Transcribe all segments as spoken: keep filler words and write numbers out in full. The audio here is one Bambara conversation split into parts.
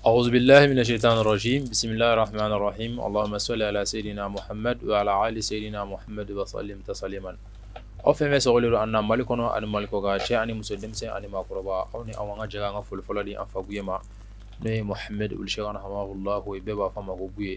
أعوذ بالله من الشيطان الرجيم بسم الله الرحمن الرحيم اللهم صل على سيدنا محمد وعلى آل سيدنا محمد وسلم تسليما أو فيما سأقول أن مالكنا أن مالكوغا شيء أني مسلم سي أني مقربا أو ني أوانغا جاغا فول فلادي أن فابويما ني محمد والشيخنا حماه الله ويبا فما بوي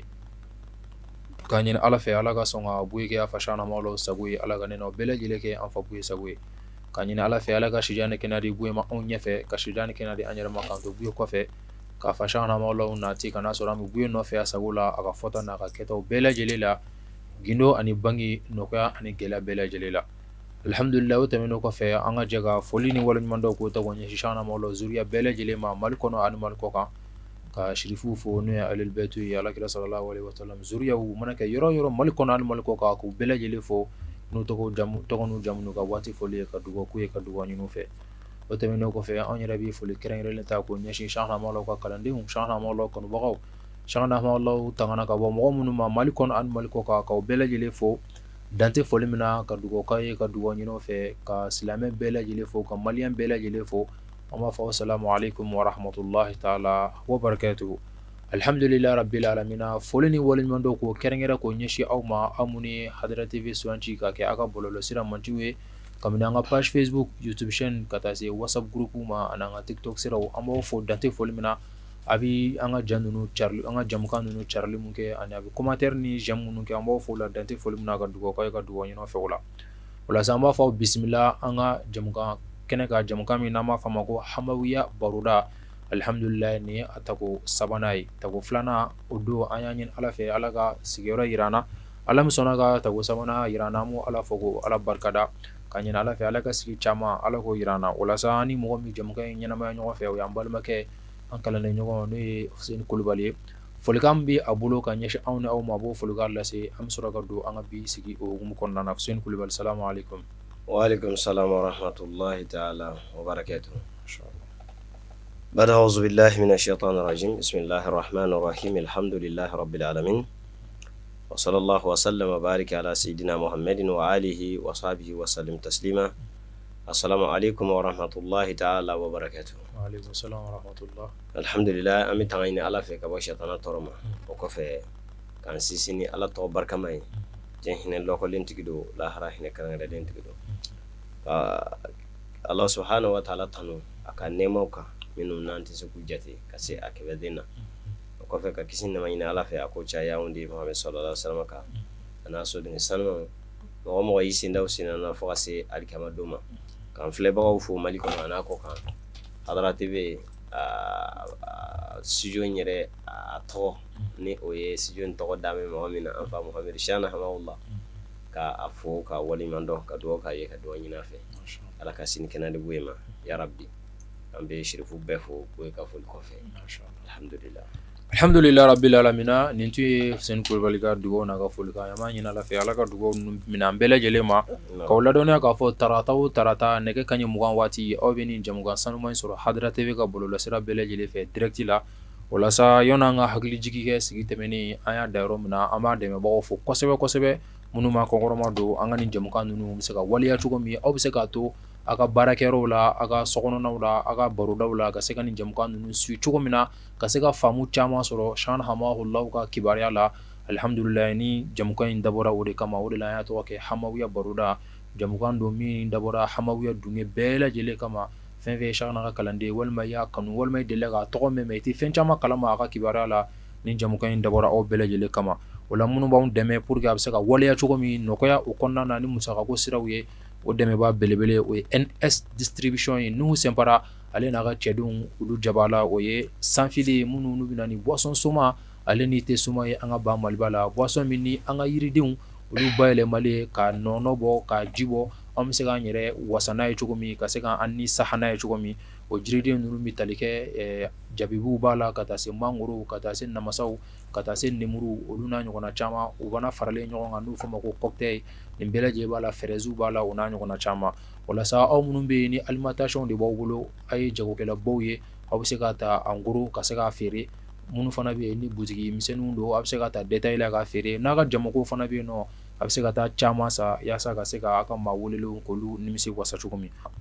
كانين على في على غاسونغا بوي كي افشانا مولو سبوي على غنينو بلا جيلكي أن فابوي سبوي كانين على في على غاشجان كنادي بوي ما أون يفه كشجان كنادي أنير ما كان بوي كوفه ka fashana mawla unati kana sora mi buye no fe asagula aga fota na ka keto bela jelela gindo ani bangi noka ani gela bela jelela alhamdulillah utamino ko fe anga jaga folini wala mando ko to wonye shana mawla zuriya bela jelema malkono an malko ka ka shirifu fo no ya alil baytu ya la kira sallallahu alaihi wasallam zuriya wu manaka yoro yoro malkono an malko ka ko bela jele fo no to ko jamu to no jamu ka wati foli ka dugo ku ka dugo nyinu fe وتمنو كفي أن يربي فل كرين رل تاكو نشي شانها مالو كالندي هم شانها مالو كنو بقاو شانها مالو تغنا كابو مغمو ما مالكون أن مالكو كا كاو بلا جلي فو دانتي فولي منا كدوغو كاي كدوغو نينو في كسلامة بلا جلي فو كماليان بلا جلي فو أما فو السلام عليكم ورحمة الله تعالى وبركاته الحمد لله رب العالمين فولني ولن من دوكو كرين ركو نشي أو ما أموني حضرتي في سوانشي كاكي أكا بولو لسيرا منجوي kami nanga page Facebook, YouTube chaîne, kata se WhatsApp group ma ananga TikTok sira o amo fo dante fo limina abi anga janunu Charlie anga jamuka nunu Charlie munke ani abi commentaire ni jamu nunu ke amo fo la dante fo limina ka dugo kay ka dugo nyino fe wala wala samba fa bismillah anga jamuka kene ka jamuka mi nama fama ko hamawiya baruda alhamdulillah ni atako sabanai tako flana odo anya nyin ala fe ala ka sigero irana ala musona ka tako sabana irana mu ala fogo ala barkada kanyina ala fe ala ka sigi chama ala ko irana wala sa ni mo mi jam kay nyana ma ñoo fe ya mbal ma ke an kala ne ñoo no Hussein Kulubali folikam bi abulo ka nyesh awna aw ma bo fulugal la se am sura ga do anga bi sigi o gum kon nana Hussein Kulubali assalamu alaykum wa alaykum assalam wa rahmatullahi ta'ala wa barakatuh inshallah bada a'udhu billahi minash shaitanir rajim bismillahir rahmanir rahim alhamdulillahi rabbil alamin وصلى الله وسلم وبارك على سيدنا محمد وآله وصحبه وسلم تسليما السلام عليكم ورحمة الله تعالى وبركاته. وعليكم السلام ورحمة الله. الحمد لله أمي تعيني على فيك بوشيطانا ترما وكفي كان سيسيني على توبر كماي جهنا لوكو لينتكدو لا هرا هنا كرنا لينتكدو الله سبحانه وتعالى تنو أكان نموكا منو نانتي سكوجاتي كسي أكبدنا kofe ka kisin na mayina ala fe akocha ya undi Muhammad sallallahu alaihi wasallam ka ana so din sanma mo mo yisi ndaw sina na fo ase alikama doma kan fle ba fo maliko na ko kan hadara tv a studio nyere a to ni oye studio to dame mo mina afa Muhammad shana hamawullah ka afo ka wali mando ka do ka ye ka do nyina fe ala ka sin kenande buema ya rabbi ambe shirifu befo ko ka fo kofe alhamdulillah alhamdulillah rabbil alamin nintu Hussein Kulubali ka dugo na ka folika yama nyina la fe ala ka dugo mina mbele jelema ka wala dona ka fo tarata o tarata neke kanye mugan wati o beni jamuga sanu man sura hadra tv ka bolo la sira bele jele fe direct la wala sa yona nga hakli jigi ke sigi temeni aya dairo mina ama de me bawo fo kosebe kosebe munu ma ko ngoroma do anga ni jamuka nunu se ka waliya chugo mi o se ka to aga barakero la aga sokono nawla aga baruda la ka se ka ni jamuka nunu su chugo mina ka se ka famu chama soro shan hamahullah ka kibariya la alhamdulillah ni jamuka in dabora wode kama wode la ya to ke hamawiya baruda jamuka ndo mi dabora hamawiya dunge bela jele kama fen fe shana ka kalande walma ya kanu walma de la ga to me me ti fen chama kalama aga kibariya la ni jamuka in dabora o bela jele kama wala munu ba deme pour que absaka waliya chugo mi nokoya o konna na ni musaka ko sirawye o deme ba belebele o N S distribution yi nu sempara ale na ga chedun ulu jabala o ye sanfili munu nu binani boisson soma ale ni te soma ye anga ba malbala boisson minni anga yiridin ulu bayele male ka nono bo ka jibo am se ga nyere wasana ye chugo mi ka se ga anni sahana ye chugo mi o jiridin nu mi talike e jabibu bala kata se manguru kata se namasau kata se nemuru ulu na nyona chama ubana farale nyonga nu fama ko cocktail nimbele je bala ferezu bala una nyona chama wala sa aw munun be ni alimentation de bawulo ay jago kala bawye aw se kata anguru ka se ka fere munu fana be ni butigi misenu do aw se kata detail la ka fere na ga jamo ko fana be no aw se kata chama sa ya sa ka se ka aka mawulelo ko lu nimisi wasa chukumi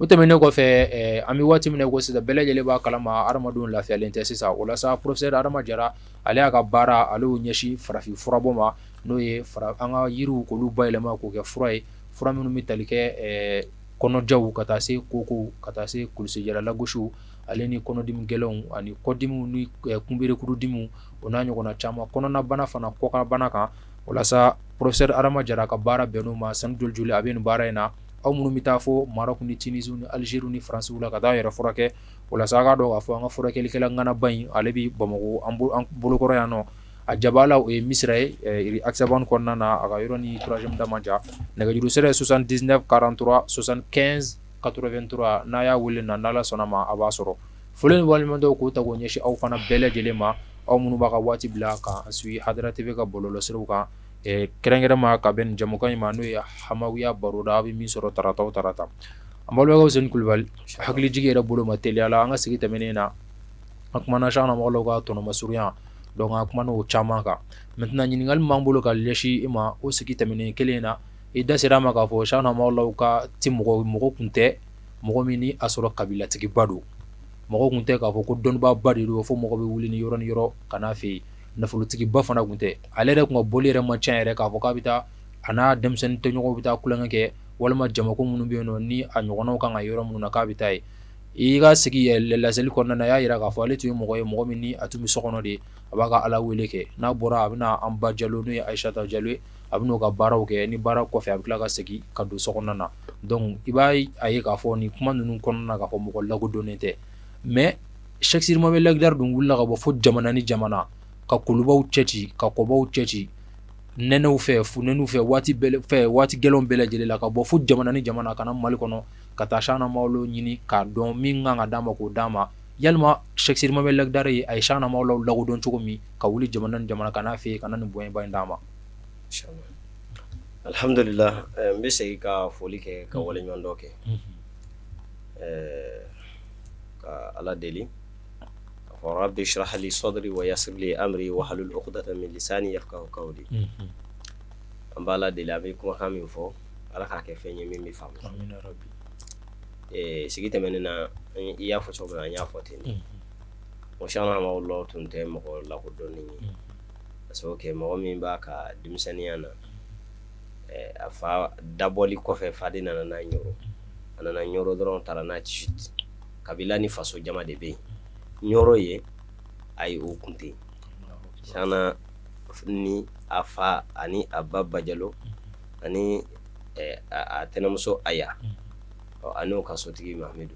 utemene ko fe ami wati mine ko sida bele jele ba kalama armadun la fi alente sisa wala sa professeur Adama Jara ale aka bara ale nyeshi farafi furaboma no ye fara anga yiru ko lu baylema ko ke furay fura minu mitalike e kono jaw kata se koko kata se kulse jara la goshu ale ni kono dim gelon ani kodimu ni kumbere kudu dimu onanyo kona chama kono na bana fana koka bana ka wala sa professeur Adama Jara ka bara benu ma san juljuli abenu bara ina aw munu mita fo Maroc ni Tunisie ni Algérie ni France wala kada yara furake wala saga do afo nga furake likela ngana bayi alebi Bamako am bolo koro yano a jabala e Misra e aksaban konna na aga yoro ni troisième damanja naga juru sere soixante-dix-neuf quarante-trois soixante-quinze quatre-vingt-trois na ya wule na nala sonama abasoro fulen walmando ko tago nyeshi aw fana bele jelema aw munu baka wati bla ka asui hadra tv ka bololo seruka e kerengere ma ka ben jamukan ma no ya hamawiya baroda bi mi soro tarata tarata ambalo ga usen kulbal hakli jige ra bolo mateli ala nga sigi temenena akmana shana mo loga to no masuriya donc akmana o chama ka maintenant nyingal mambolo ka leshi ima o sigi temene kelena e dasira ma ka fo shana mo loga timo mo kunte mo mini asoro kabila tigi badu mo kunte ka fo ko don ba badi do fo mo be wuli ni yoro ni yoro kana fi nafolotigi ba fana gunte ale re ko boli re ma chan re ka fo ka bita ana demsen te nyoko bita kulanga ke walma jamako munu be no ni a nyogono kan ayoro munu na ka bita e ga sigi le la sel ko na ya ira ka fo ale tu mo ko mo minni atumi sokono de abaga ala wele ke na bora abina amba jalo no ya Aisha ta jalwe abino ka baraw ke ni bara ko fe abla ka sigi ka do sokono na donc ibai ayi ka fo ni kuma nunu kono na ka fo mo ko lago donete mais chaque sir mo be lagdar dum wulla ka bo fo jamana ni jamana ka kulubaw cɛci ka kobaw cɛci nenew fɛ funenu fɛ waati bɛɛ fɛ waati gɛlɛnw bɛɛ lajɛlen la ka bɔ fo jamana ni jamana kana Mali kɔnɔ ka taa Cheikhna Mawlo ɲini k'a dɔn min kan ka d'a ma k'o d'a ma yalima Cheikh Sidi Mohamed Lagdare ye a ye Cheikhna Mawlo lakodɔn cogo min ka wuli jamana ni jamana kana fɛ kana nin bɔnba in d'a ma. Alhamdulillah n bɛ segin ka foli kɛ ka waleɲuman dɔ kɛ ka Ala deli ورب اشرح لي صدري ويسر لي امري واحلل عقدة من لساني يفقهوا قولي ان بالا دي لابي كما كان فو ala ka ke fenye mimi famu amin rabbi eh sigita menena iya fo choba nya fo teni o shana ma wallah tunte mo la ko doni so ke mo mi ba ka dimsaniana eh afa daboli ko fe fadina na nyoro ana nyoro dron tara na chit kabila ni faso jama de be nyoro ye ay o kunte sana ni afa ani ababa jalo ani eh a tenamuso aya o ani o kasotigi Mahmedu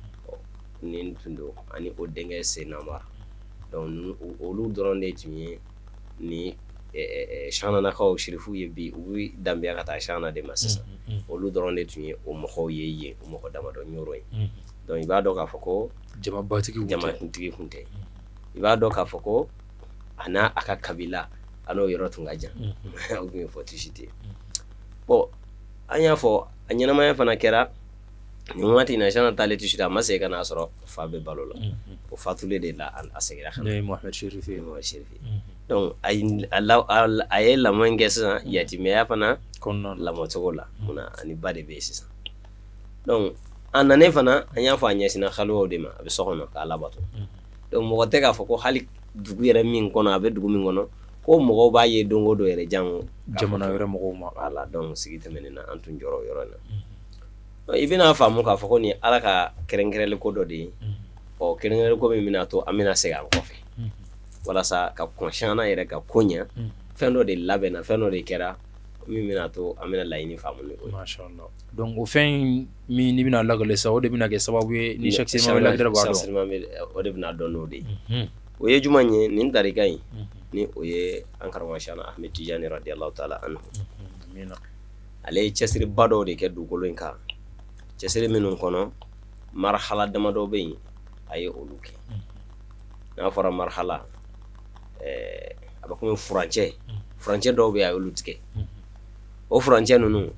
ni tundo ani o denge senamar donc olu doron de tumi ni eh shana na ko shirifu ye bi wi dambia kata shana de masisa olu doron de tumi o mo ko ye ye o mo ko dama do nyoro yi donc iba do ka foko jama batigi jama tigi kunte iba do ka foko ana aka kabila ano yoro tungaja o mi fotishiti bo anya fo anya na maya fana kera ni wati na jana tale tishida mase kana soro fa be balola o fatule de la an asegira khana ne Mohamed Sherifi mo Sherifi donc ay Allah ay la mangesa yati me ya fana konnon la motogola muna ani bade be sisa donc anane fana anya fo anya sina khalo de ma be sokono ka labato donc mo te ka fo ko hali dugu yere min kono abe dugu min kono ko mo ba ye dongo do yere jang jamana yere mo ma ala donc sigite menena antun joro yoro na no ibina famu ka fo ko ni ala ka kerengerele ko do de o kerengerele ko mi minato amina sega ko fe wala sa ka conscience yere ka konya fendo de labena fendo de kera mi minato amina layini famu ni ko mashallah donc au fin mi ni bina lagale sa o de bina ke sababu ni chaque semaine la dere ba do o de bina do no de o ye jumanye nin tarika yi ni o ye ankara mashana Ahmed Tijani radiyallahu ta'ala anhu amina ale chesiri bado de ke dugolo inka chesiri minun kono marhala dama do be aye oluke na fara marhala eh abakum français français do be aye olutike o français nunu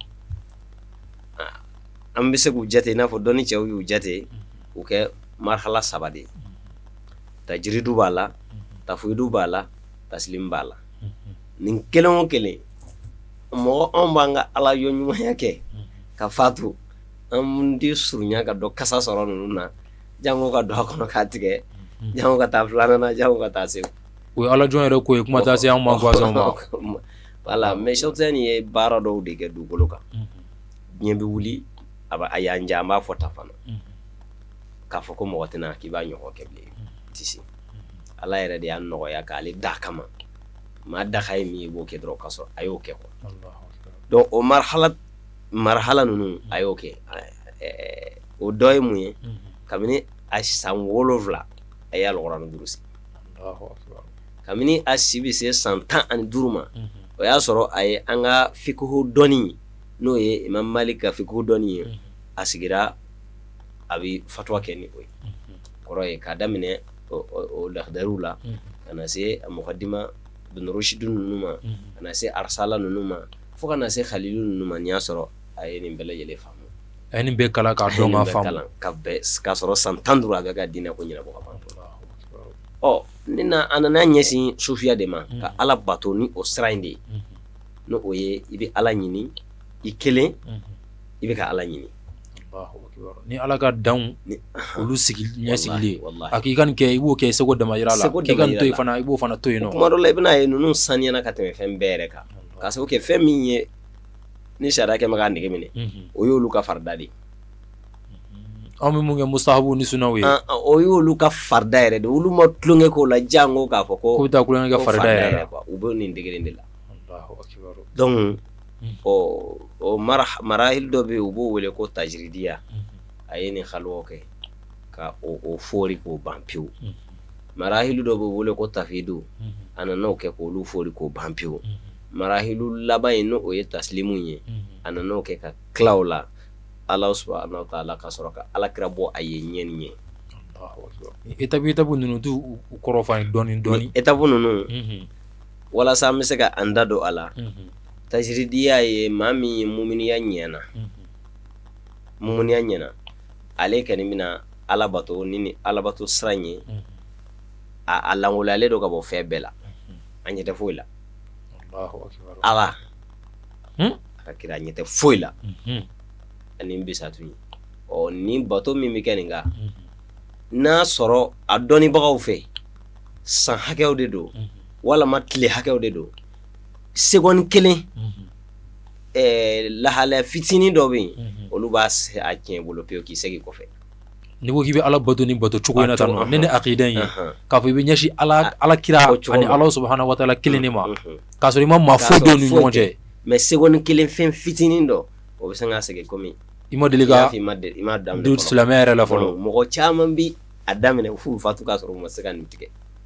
am bise ku jate na fo doni chew yu jate o ke marhala sabade tajridu bala tafuidu bala taslim bala nin kelon kele mo on banga ala yo nyuma yake ka fatu am di surunya ka do kasa soro nunu na jango ka do kono ka tige jango ka ta flana na jango ka ta se o ala jon yɛrɛ ko ye kuma taa se an ma voisin ma voilà mais shautan ye baara dɔw de kɛ dugukolo kan diɲɛ bɛ wuli a ba a y'an ja an b'a fɔ ta fana k'a fɔ ko mɔgɔ tɛna k'i b'a ɲɔgɔn kɛ bilen tisi ala yɛrɛ de y'a nɔgɔya k'ale da kama maa daka ye min ye i b'o kɛ dɔrɔn k'a sɔrɔ a y'o kɛ quoi donc o marhala marhala ninnu a y'o kɛ o dɔ ye mun ye kabini a san wolonwula a y'a lɔgɔrɔni duuru sigi kabini a si bɛ se san tan ani duuru ma o y'a sɔrɔ a ye an ka fiqhu dɔnni n'o ye Imam Malik ka fiqhu dɔnni ye a sigira a bɛ fatwa kɛ ni o ye kɔrɔ ye k'a daminɛ o lahdariw la ka na se muqaddima Ibn Rushd ninnu ma ka na se Arsala ninnu ma fo ka na se Khalilu ninnu ma n'i y'a sɔrɔ a ye nin bɛɛ lajɛlen faamu a ye nin bɛɛ kalan k'a dɔn k'a faamu ka bɛn k'a sɔrɔ san tan duuru a bɛ ka diinɛ ko ɲɛnabɔ ka ban ɔ ni na a nana ɲɛsin sufiya de ma ka ala bato ni o sira in de ye no o ye i bɛ ala ɲini i kelen i bɛ ka ala ɲini ni ala ka danw olu sigi ɲɛsigilen a k'i ka nin kɛ i b'o kɛ seko dama yira la k'i ka nin to yen fana i b'o fana to yen nɔ kuma dɔ la i bɛna ye ninnu saniyana ka tɛmɛ fɛn bɛɛ yɛrɛ kan k'a sababu kɛ fɛn min ye ni sariya kɛ mɛ k'a nege minɛ o y'olu ka farida de ye an bɛ mun kɛ mustahabu ni sunaw ye o y'olu ka farida yɛrɛ de olu ma tulonkɛ k'o la jango k'a fɔ ko ko bɛ taa kulonkɛ kɛ farida yɛrɛ la u bɛ nin degelen de la donc o o marahil dɔ bɛ yen u b'o wele ko tajiridiya a ye nin halwaw kɛ ka o fɔri k'o ban pewu marahilu dɔ bɛ wele ko tafidu a nan'o kɛ k'olu fɔri k'o ban pewu marahilu laban in n'o ye taslimu ye a nan'o kɛ ka tila o la Allah subhanahu wa ta'ala ka sɔrɔ ka alakira bɔ a ye ɲɛni ye étape étape ninnu tu kɔrɔ fɔ an ye dɔɔni dɔɔni étape ninnu walasa an bɛ se ka an da don a la tajiridiya ye maa min ye muminiya ɲɛna muminiya ɲɛna ale kɔni bɛna ala bato ni ni ala bato sira ye a langoliyalen don ka bɔ fɛn bɛɛ la a ɲɛ tɛ foyi la ala a ka kira a ɲɛ tɛ foyi la ani bisatu ye ɔ ni bato min bɛ kɛ nin kan n'a sɔrɔ a dɔnnibagaw fɛ san hakɛw de don walama tile hakɛw de don seconde kelen lahalaya fitinin dɔ bɛ yen olu b'a a tiɲɛ bolo pewu k'i segin kɔfɛ ni ko k'i bɛ ala bato ni bato cogo in na tan nɔ ne ni akida in ye k'a fɔ i bɛ ɲɛsin ala ala kira ani ala subhanahu wa ta'ala kelen de ma k'a sɔrɔ i ma maa foyi dɔn ni ɲɔgɔn cɛ mais seconde kelen fɛn fitinin dɔ o bɛ se k'a segin komi i ma deli ka i ma daminɛ du silamɛya yɛrɛ la fɔlɔ mɔgɔ caman bi a daminɛ f'u fatu k'a sɔrɔ u ma se ka nin tigɛ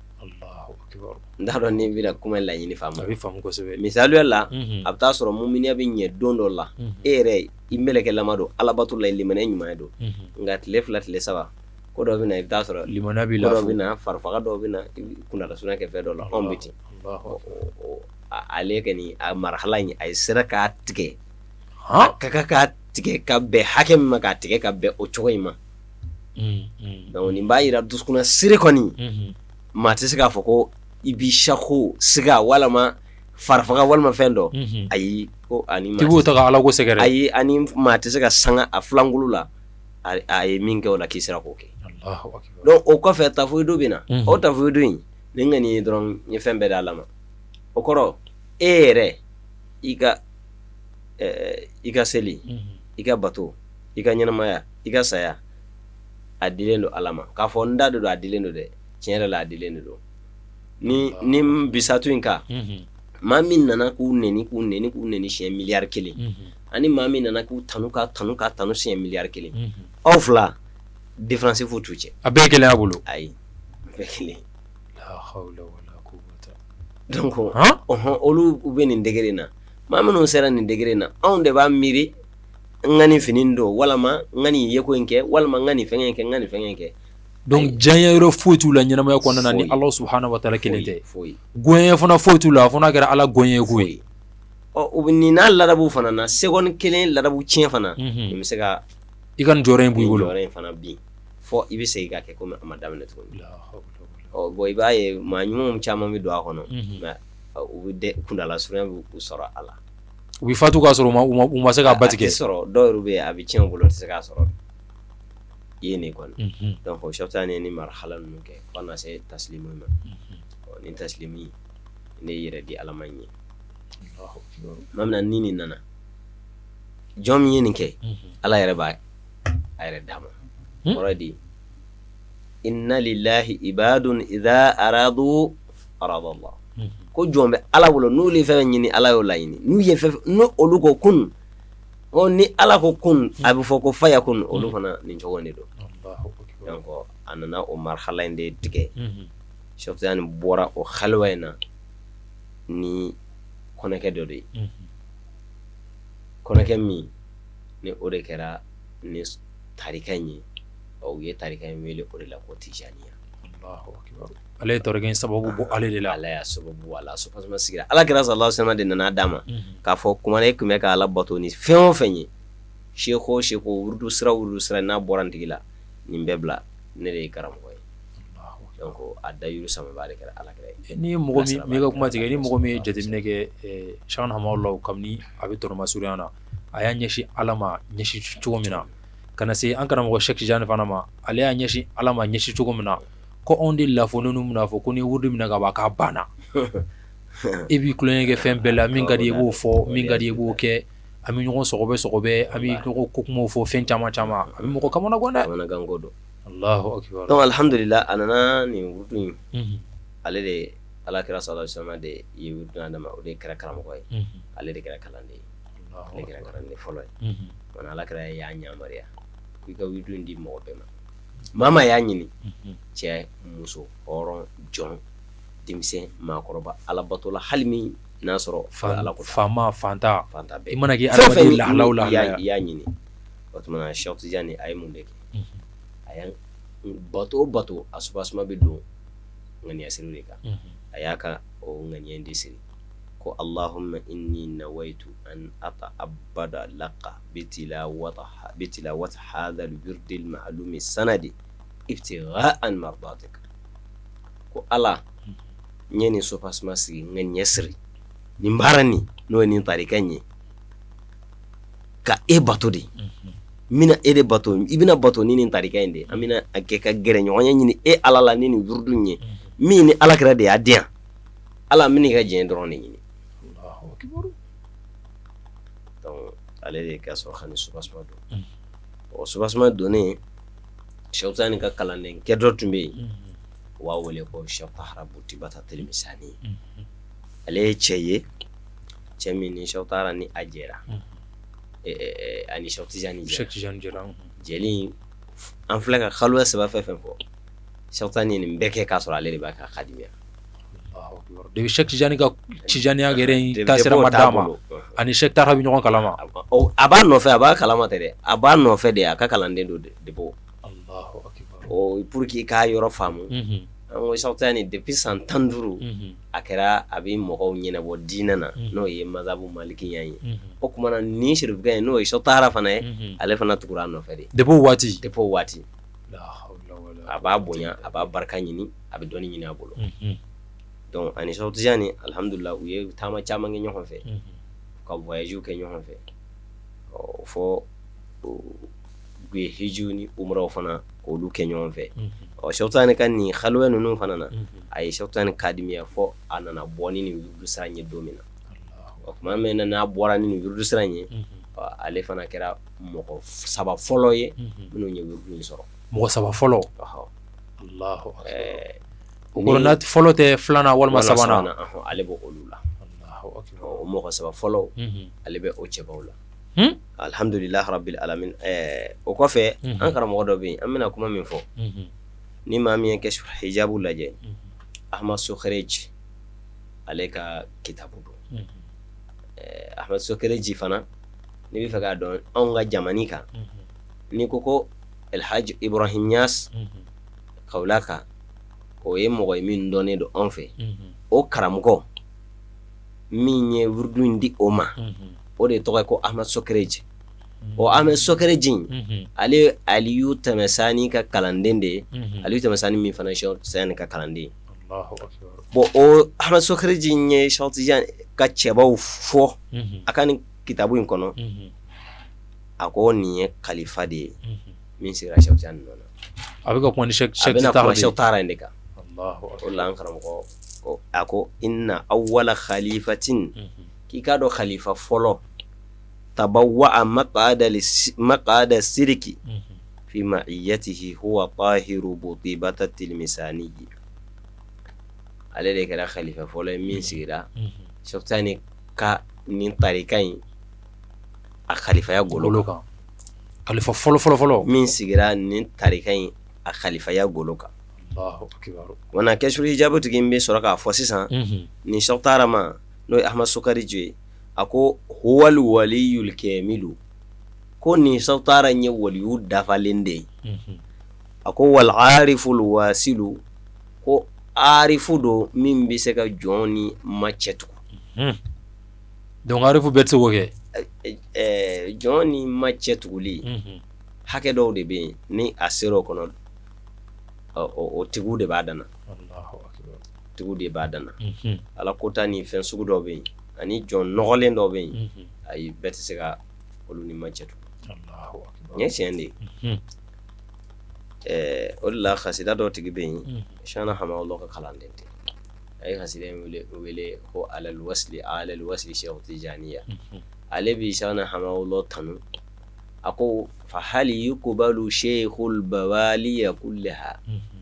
n t'a dɔn ni bɛna kuma laɲini faamu a bɛ faamu kosɛbɛ misaliya la a bɛ taa sɔrɔ muminiya bɛ ɲɛ don dɔ la e yɛrɛ i mɛlɛkɛlama don alabato la limaniya ɲuman don nka tile fila tile saba ko dɔ bɛ na i bɛ taa sɔrɔ limaniya b'i la ko dɔ bɛ na farifaga dɔw bɛ na kunnata sunan kɛ fɛn dɔ la anw bɛ ten ale kɔni a marahala in a ye sera k'a tigɛ a ka kan k'a tigɛ ka bɛn hakɛ min ma k'a tigɛ ka bɛn o cogo in ma donc nin b'a yira dusukun siri kɔni maa tɛ se k'a fɔ ko i b'i sako siga walama farifaga walama fɛn dɔ ayi ko ani maa tɛ se ka ala ko sɛgɛrɛ ayi ani maa tɛ se ka sanga a filankulu la a ye min kɛ o la k'i sera k'o kɛ donc o kɔfɛ tafoyido bɛ na o tafoyido in ni ŋani ye dɔrɔn n ye fɛn bɛɛ d'a la ma o kɔrɔ e yɛrɛ i ka i ka seli i ka bato i ka ɲɛnamaya i ka saya a dilen don ala ma k'a fɔ n da de don a dilen don dɛ tiɲɛ yɛrɛ la a dilen de don ni ni bisatu in kan maa min nana k'u neni k'u neni k'u neni siɲɛ miliyari kelen ani maa min nana k'u tanu ka tanu ka tanu siɲɛ miliyari kelen aw fila différence foyi t'u cɛ a bɛɛ kelen y'a bolo ayi bɛɛ kelen la hawla wala quwwata donc ɔhɔn olu bɛ nin degré na maa minnu sera nin degré na anw de b'a miiri n ka nin fini don walama n ka nin yeko in kɛ walama n ka nin fɛngɛ in kɛ n ka nin fɛngɛ in kɛ donc diɲɛ yɔrɔ foyi t'u la ɲɛnamaya kɔnɔna na ni ala subhanahu wa ta'ala kelen tɛ gɔnyɛ fana foyi t'u la fo n'a kɛra ala gɔnyɛ ko ye ɔ u bɛ nin n'a ladabu fana na seconde kelen ladabu tiɲɛ fana nin bɛ se ka i ka nin jɔyɔrɔ in b'i bolo jɔyɔrɔ in fana bin fɔ i bɛ segin k'a kɛ komi a ma daminɛ tuguni ɔ bon i b'a ye maa ɲumanw caman bɛ don a kɔnɔ mais u bɛ kuntala surunya b'u sɔrɔ a la u bi fatu ka sɔrɔ u ma se ka batigɛ sɔrɔ dɔw yɛrɛ bɛ a bɛ tiɲɛ bolo tɛ se k'a sɔrɔ yene kɔni donc shaytan ni marhala ninnu kɛ fo na se taslimi ma ni taslimi ne yɛrɛ di ala ma ɲɛ mamna ni ni nana jɔn min ye nin kɛ ala yɛrɛ b'a a yɛrɛ d'a ma kɔrɔ di inna lillahi ibadun idha aradu arada Allah ko jɔn bɛ ala bolo n'olu ye fɛn ɲini ala y'o laɲini n'u ye fɛn n'u olu ko kun o ni ala ko kun a bɛ fɔ ko faya kun olu fana nin cogo de don donc a nana o marhala in de tigɛ shaytan bɔra o halwa in na ni kɔnɛkɛ dɔ de ye kɔnɛkɛ min ni o de kɛra ni tarika in ye o ye tarika in wele o de la ko tijaniya ale ye tɔrɔkɛ sababu bɔ ale de la ala y'a sababu bɔ ala subhanahu sigira ala kira sallallahu alaihi wasallam de nana d'a ma k'a fɔ kuma ne kun bɛ ka ala bato ni fɛn o fɛn ye sheko sheko urdu sira urdu sira n'a bɔra n tigi la nin bɛɛ bila ne de ye karamɔgɔ ye donc a dayuru sama b'ale kɛra ala kira ye ni mɔgɔ min mi ka kuma tigɛ ni mɔgɔ min ye jateminɛ kɛ Cheikh Hamawulaw kabini a bɛ tɔrɔma surunya na a y'a ɲɛsin ala ma ɲɛsin cogo min na ka na se an karamɔgɔ Cheikh Tijani fana ma ale y'a ɲɛsin ala ma ɲɛsin cogo min na ko anw de lafoni ninnu bɛna fɔ ko ni wurudi minɛ ka ban k'a banna i b'i kulonkɛ kɛ fɛn bɛɛ la min ka di i b'o fɔ min ka di i b'o kɛ an bɛ ɲɔgɔn sɔgɔbɛ sɔgɔbɛ an bɛ ɲɔgɔn ko kumaw fɔ fɛn caman caman a bɛ mɔgɔ kamana gan dɛ kamanagan ko don Allahu akbar donc alhamdulillah a nana nin wurudu in ale de ala kira sallallahu alaihi wasallam de ye wurudu na dama o de kɛra karamɔgɔ ye ale de kɛra kalanden ye ale kɛra kalanden fɔlɔ ye mana ala kira y'a ɲamariya ko i ka wurudu in di mɔgɔ bɛɛ ma mama y'a ɲini cɛ muso hɔrɔn jɔn denmisɛn maakɔrɔba alabatola hali min n'a sɔrɔ ala ko fama fanta fanta bɛɛ i mana kɛ adamaden lahalaw la i y'a ɲini o tuma Cheikh Tijani a ye mun de kɛ a y'a bato o bato a subasuma bɛ don ŋaniya siriw de kan a y'a ka o ŋaniya de siri ko Allahumma inni nawaitu an ata'abbada laqa bitilawata bitilawata hadha al-wird al-ma'lum sanadi ibtigha'an mardatik ko ala nyeni subasuma siri ŋaniya siri ni mbarani no ni tarika nye ka e bato de mina e de bato ibina bato ni ni tarika inde amina ake ka gere nyonya nyini e ala la ni ni wurdu nye mi ni ala kira de adia ala mini ka jen dron ni nyini Allahu akbar donc ale de ka so khani subasma do o subasma do ne shaytan ka kalanden ke do tumbe wa wole ko Cheikh Tahrabu Tibata Tilmisani ale ceye cemini shawtara ni ajera eh ani Cheikh Tijani Cheikh Tijani jera jeli an filɛ ka khalwa saba fɛn fɛn fɔ shawtani ni bɛɛ ka sɔrɔ ale de b'a ka khadimiya Allahu akbar de Cheikh Tijani ka Tijaniya gɛrɛ ta sera madama ani Cheikh Tahrabu ɲɔgɔn kalama a b'a nɔfɛ a b'a kalama tɛ dɛ a b'a nɔfɛ de a ka kalanden do de bo Allahu akbar o pour que k'a yɔrɔ faamu an ko shawtani depuis san tan duuru a kɛra a bɛ mɔgɔw ɲɛnabɔ diinɛ na n'o ye mazhabu malikiya ye o kuma na ni shirifukɛ ye n'o ye Shawtara fana ye ale fana tugura a nɔfɛ de depuis o waati depuis o waati a b'a bonya a b'a barika ɲini a bɛ dɔnni ɲini a bolo donc ani Cheikh Tijani alhamdulillah u ye taama caman kɛ ɲɔgɔn fɛ ka voyagew kɛ ɲɔgɔn fɛ o fɔ u ye hijiw ni umraw fana k'olu kɛ ɲɔgɔn fɛ o Shawtani ka nin khalwa ninnu fana na a ye Shawtani kadimiya fɔ a nana bɔ ni nin wirdu sira ɲɛ don min na o tuma min na n'a bɔra ni nin wirdu sira ɲɛ ale fana kɛra mɔgɔ saba fɔlɔ ye minnu ye wirdu in sɔrɔ mɔgɔ saba fɔlɔ Allahu akbar o kɔrɔ n'a fɔlɔ tɛ filanan walima sabanan ale bɛ olu la Allahu akbar o mɔgɔ saba fɔlɔ ale bɛ o cɛbaw la alhamdulillah rabbil alamin o kɔfɛ an karamɔgɔ dɔ bɛ yen an bɛna kuma min fɔ ni maa min ye kashfu hijabu lajɛ Ahmad Sokhereji ale ka kitabu don Ahmad Sokhereji fana ni bɛ fɛ k'a dɔn anw ka jamani kan ni ko ko El Hajj Ibrahim Niass Kaulaka o ye mɔgɔ ye min dɔnnen don anw fɛ o karamɔgɔ min ye wirdu in di o ma o de tɔgɔ ye ko Ahmad Sokhereji o Ahmad Sokhereji ale Aliyu Tɛmɛsani ka kalanden de ye Aliyu Tɛmɛsani min fana Cheikh Tijani ka kalanden Allahu akbar bon o Ahmad Sokhereji ye Cheikh Tijani ka cɛbaw fɔ a ka ni kitabu in kono ako ni ye khalifa de min sira shawtan non abika ko ni shek shek tara shawtara indika Allahu akbar wallahu karam ko ako inna awwala khalifatin ki kado khalifa folo tabawwa maqada maqada sirki fi ma'iyatihi huwa tahiru butibata tilmisani alele kala khalifa folo min sira shawtani ka nin tarikai a khalifa ya goloka khalifa folo folo folo min sigira nin tarikai a khalifa ya goloka Allahu akbar wana kashuru hijabu tigimbe soraka fo sisan ni shawtara ma no Ahmad Sukari je ako huwal waliyul kamilu ko ni shawtara nye waliyu dafalende ako wal ariful wasilu ko arifu do min bi se ka joni machetu donc arifu betso woke eh joni machetu li hake do de be ni asero kono o o tigu de badana Allahu akbar tigu de badana ala kota ni fen sugu do be ani jon nogolen do be ay beti se ka olu ni machetu Allahu akbar nye chende eh olla khasida do tigi be shana hama Allah ka kalandente ay khasida wele wele ko alal wasli alal wasli shaykh tijaniya ale bi shana hama Allah tanu ako fa hal yuqbalu shaykhul bawaliya kullaha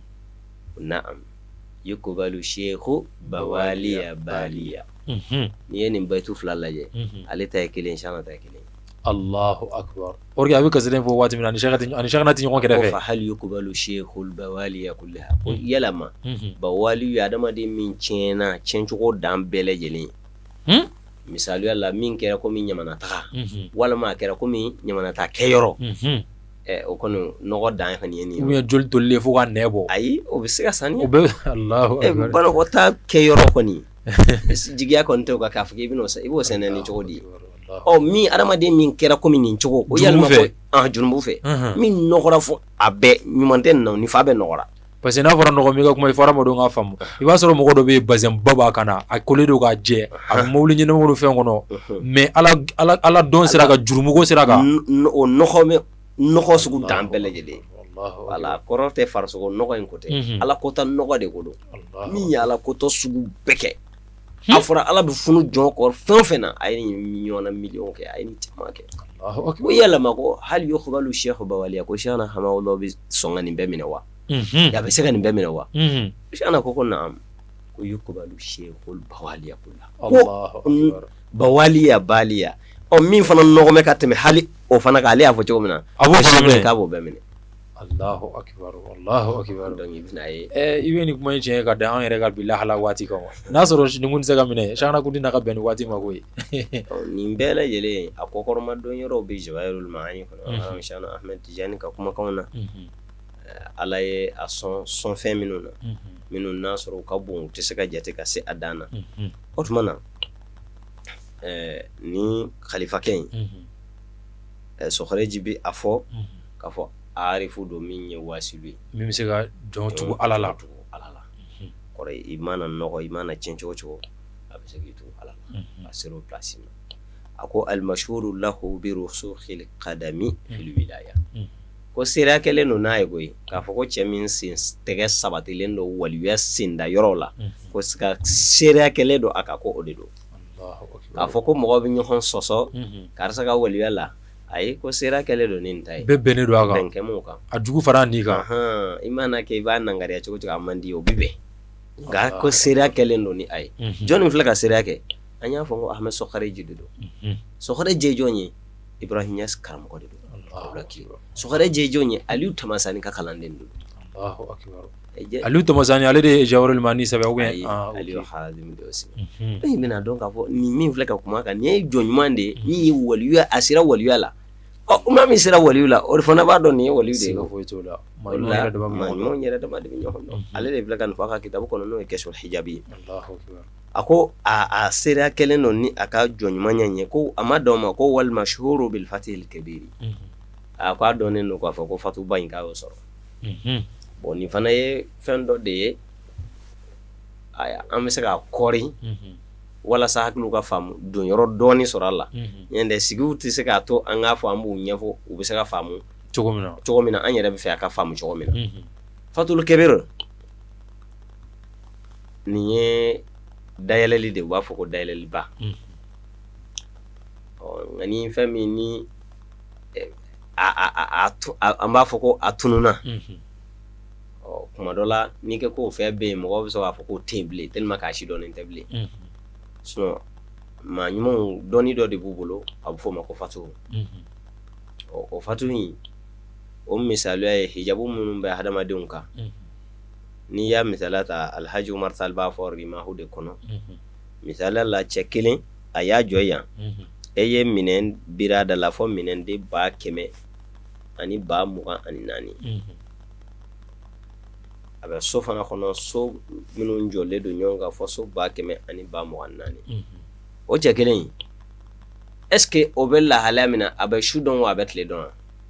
na'am yuqbalu shaykhu bawaliya baliya ni en baytu flalaje ale tay kilen shana tay kilen Allahu akbar orga abi kaseden fo wati min ani shagati ani shagati ngon kede fe fa hal yuqbalu shaykhul bawaliya kullaha ko yalama bawali ya dama de min chena chencho ko dam bele jeli hmm misalu yalla min kera ko min nyamana ta wala ma kera ko min nyamana ta keyoro eh o kono nogo dan hani ni mi jol tolle fo ga nebo ayi o bisiga sani o be Allahu akbar e bana ko ta keyoro ko ni jigiya ko nto ka kafuke bino sa ibo senani chogodi o mi adama de min kera ko min chogo o yalma ko ah junbu fe min nogora fo abe nyumanten no ni fa be nogora parce que na fara nogo mi ga kuma fara mo do nga fam iba soro mo do be bazem baba kana a kole do ga je a mawli ni no fe ngono mais ala ala ala don sira ga jurumu go sira ga o nogo me nogo sugu dambele jede wala korote farso go nogo en kote ala kota nogo de godo mi ya ala koto sugu beke afra ala bi funu joko fen fena ay ni million million ke ay ni tamake Allahu akbar o yalla mako hal yukhbalu shaykh bawaliya ko shana hama wallo bi songani be minawa ya be sega ni be minawa shana ko ko naam ko yukhbalu shaykhul bawaliya kullu Allahu akbar bawaliya baliya o min fana no me kateme hali o fana ka ali afo chomina abo fana ka bo be mina Allahu akbar Allahu akbar donc ibna e eh ibeni kuma yin ka da an yere gal billahi ala wati ko na soro ni ngun sega mine shana kudi na ka ben wati ma koy ni mbele yele akokor ma don yoro be jawairul maani ko shana Ahmed Tijani ka kuma kauna ala ye a son son fɛn minnu na minnu n'a sɔrɔ u ka bon u tɛ se ka jate ka se a dan na o tuma na ni khalifakɛ in Sokɔrɛji bɛ a fɔ k'a fɔ arifu do min ye wasilu ye min bɛ se ka jɔn tugu ala la ala la kɔrɔ i mana nɔgɔ i mana tiɲɛ cogo cogo a bɛ se k'i tugu ala la a sera o place ma a ko almashhuru lahu bi rusukhil qadami fil wilaya ko sera kelen no n'a ye koyi k'a fɔ ko cɛ min sen tɛgɛ sabatilen do waliya senda yɔrɔ la ko ka sera kelen do a ka ko o de do k'a fɔ ko mɔgɔ bɛ ɲɔgɔn sɔsɔ karisa ka waliya la ayi ko sera kelen do nin ta ye bɛɛ bɛnnen do a kan bɛnkɛ mun kan a jugu fara n'i kan i mana kɛ i b'a nangariya cogo cogo a man di o bi bɛn nka ko sera kelen do ni a ye jɔn filɛ ka sera kɛ an y'a fɔ ko Ahmed Sokɔrɛji de do Sokɔrɛji ye jɔn ye Ibrahim Niasse karamɔgɔ de do Sokɔrɛji ye jɔn ye Aliyu Tamasani ka kalanden do Allahu akbar Aliyu Tamasani ale de ye Jawahirul Ma'ani sɛbɛn ou bien Aliyu Harazimi de aussi i bɛna dɔn k'a fɔ ni min filɛ ka kuma kan nin ye jɔn ɲuman de ye min ye waliya a sera waliya la ɔ maa min sera waliyu la o fana b'a dɔn nin ye waliyu de ye foyi t'o la maa ɲumanw yɛrɛ dama de bɛ ɲɔgɔn dɔn ale de filɛ ka nin fɔ a ka kitabu kɔnɔ n'o ye Kashful Hijabi ye a ko a a sera kelen do ni a ka jɔn ɲuman ɲɛ ko a ma dɔn ma ko wal mashhuru bil fatihil kabiri a ko a dɔnnen do k'a fɔ ko fatuba in k'a y'o sɔrɔ bon nin fana ye fɛn dɔ de ye aya an bɛ se ka kɔri wala sa haklu ka famu don yoro doni soralla yende sigu ti se ka to an ga famu nyefo u be se ka famu chogomina chogomina an yere be fe ka famu chogomina fatul kabir ni dayaleli de wa foko dayaleli ba o ngani fami ni a a a an ba foko atununa o kuma dola ni ke ko fe be mo so wa foko table tellement ka shi don table so ma nyimo doni do de bubulo abu fo mako fatu o o fatu ni o misalu ay hijabu munum be hadama de unka ni ya misalata alhaji umar salba forgi ma hude kono misala la chekilin aya joya eye minen birada la fo minen de ba keme ani ba mu ani nani abe so fana kono so minun jolle do nyonga fo so ba keme ani ba mu nani o chekilin est-ce que o bella halamina abe shudon wa betle don